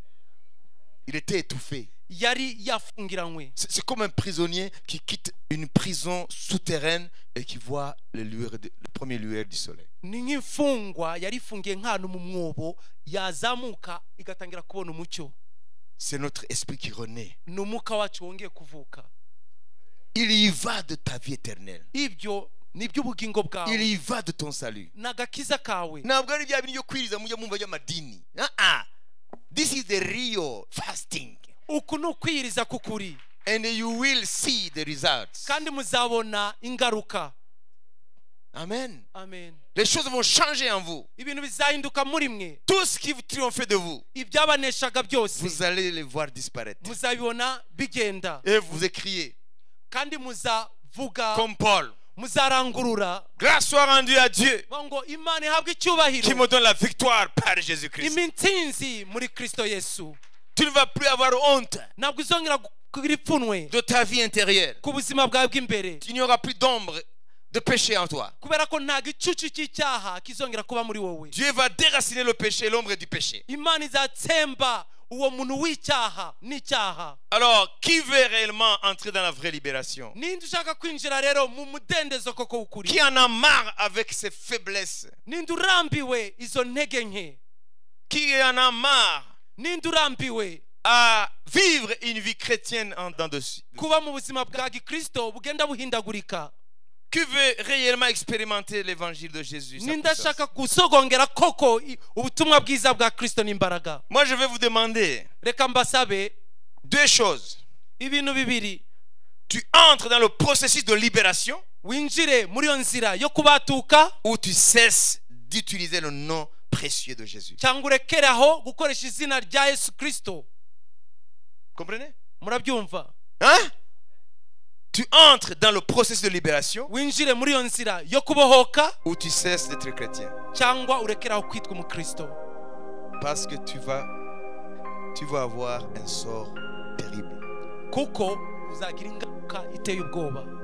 Il était étouffé. Yari yafungiranywe. C'est c'est comme un prisonnier qui quitte une prison souterraine et qui voit le, lueur de- le premier lueur du soleil. Ni nk'imfungwa yari ifungiye nk'ahantu mu mwobo, yazamuka igatangira kubona umucyo. C'est notre esprit qui renaît. Ni umwuka wacu wongeye kuvuka. Il y va de ta vie éternelle. Ibyo ni iby'ubugingo Il bwawe, y va de ton salut. n'agakiza kawe. Ntabwo ari bya bintu byo kwiriza mujya mumva by'amadini. Ah, ah. This is the real fasting. Uku ni ukwiyiriza k'ukuri, And you will see the results. kandi muzabona ingaruka. Amen. Amen. Les choses vont changer en vous. Ibintu bizahinduka muri mwe, Tout ce qui vous triomphe de vous, ibyabaneshaga byose vous allez les voir disparaître. muzabibona bigenda, Et vous écriez, kandi muzavuga, comme Paul, muzarangurura grâce soit rendue à Dieu ngo Imana ihabwe qui icyubahiro, me donne la victoire par Jésus-Christ. imitsinzi muri Kristo Yesu. Tu ne vas plus avoir honte Ntabwo izongera kugira ipfunwe de ta vie intérieure. ku buzima bwawe bw'imbere, Il n'y aura plus d'ombre de péché en toi. kubera ko nta gicucu cy'icyaha kizongera kuba muri wowe. Dieu va déraciner le péché, l'ombre du péché. Imana izatsemba uwo muntu w'icyaha n'icyaha. Alors, qui veut réellement entrer dans la vraie libération? Ninde ushaka kwinjira rero mu mudendezo koko w'ukuri? Qui en a marre avec ses faiblesses? Ninde urambiwe izo ntege nke? Qui en a marre Ninde urambiwe à vivre une vie chrétienne en dedans dessus? kuba mu buzima bwa gikristo bugenda buhindagurika? Qui veut réellement expérimenter l'évangile de Jésus? sa Ninde puissance? ashaka gusogongera koko i- ubutumwa bwiza bwa Kristo n'imbaraga? Moi, je vais vous demander Reka mbasabe deux choses. ibintu bibiri. Tu entres dans le processus de libération Winjire muri iyo nzira yo kubatuka, ou tu cesses d'utiliser le nom précieux de Jésus. cyangwa urekeraho gukoresha izina rya Yesu Kristo. Comprenez? Murabyumva? Hein? Tu entres dans le processus de libération Winjire muri iyo nzira yo kubohoka, ou tu cesses d'être chrétien. cyangwa urekeraho kwitwa umukristo. Parce que tu vas, tu vas avoir un sort terrible. Kuko uzagira ingaruka iteye ubwoba.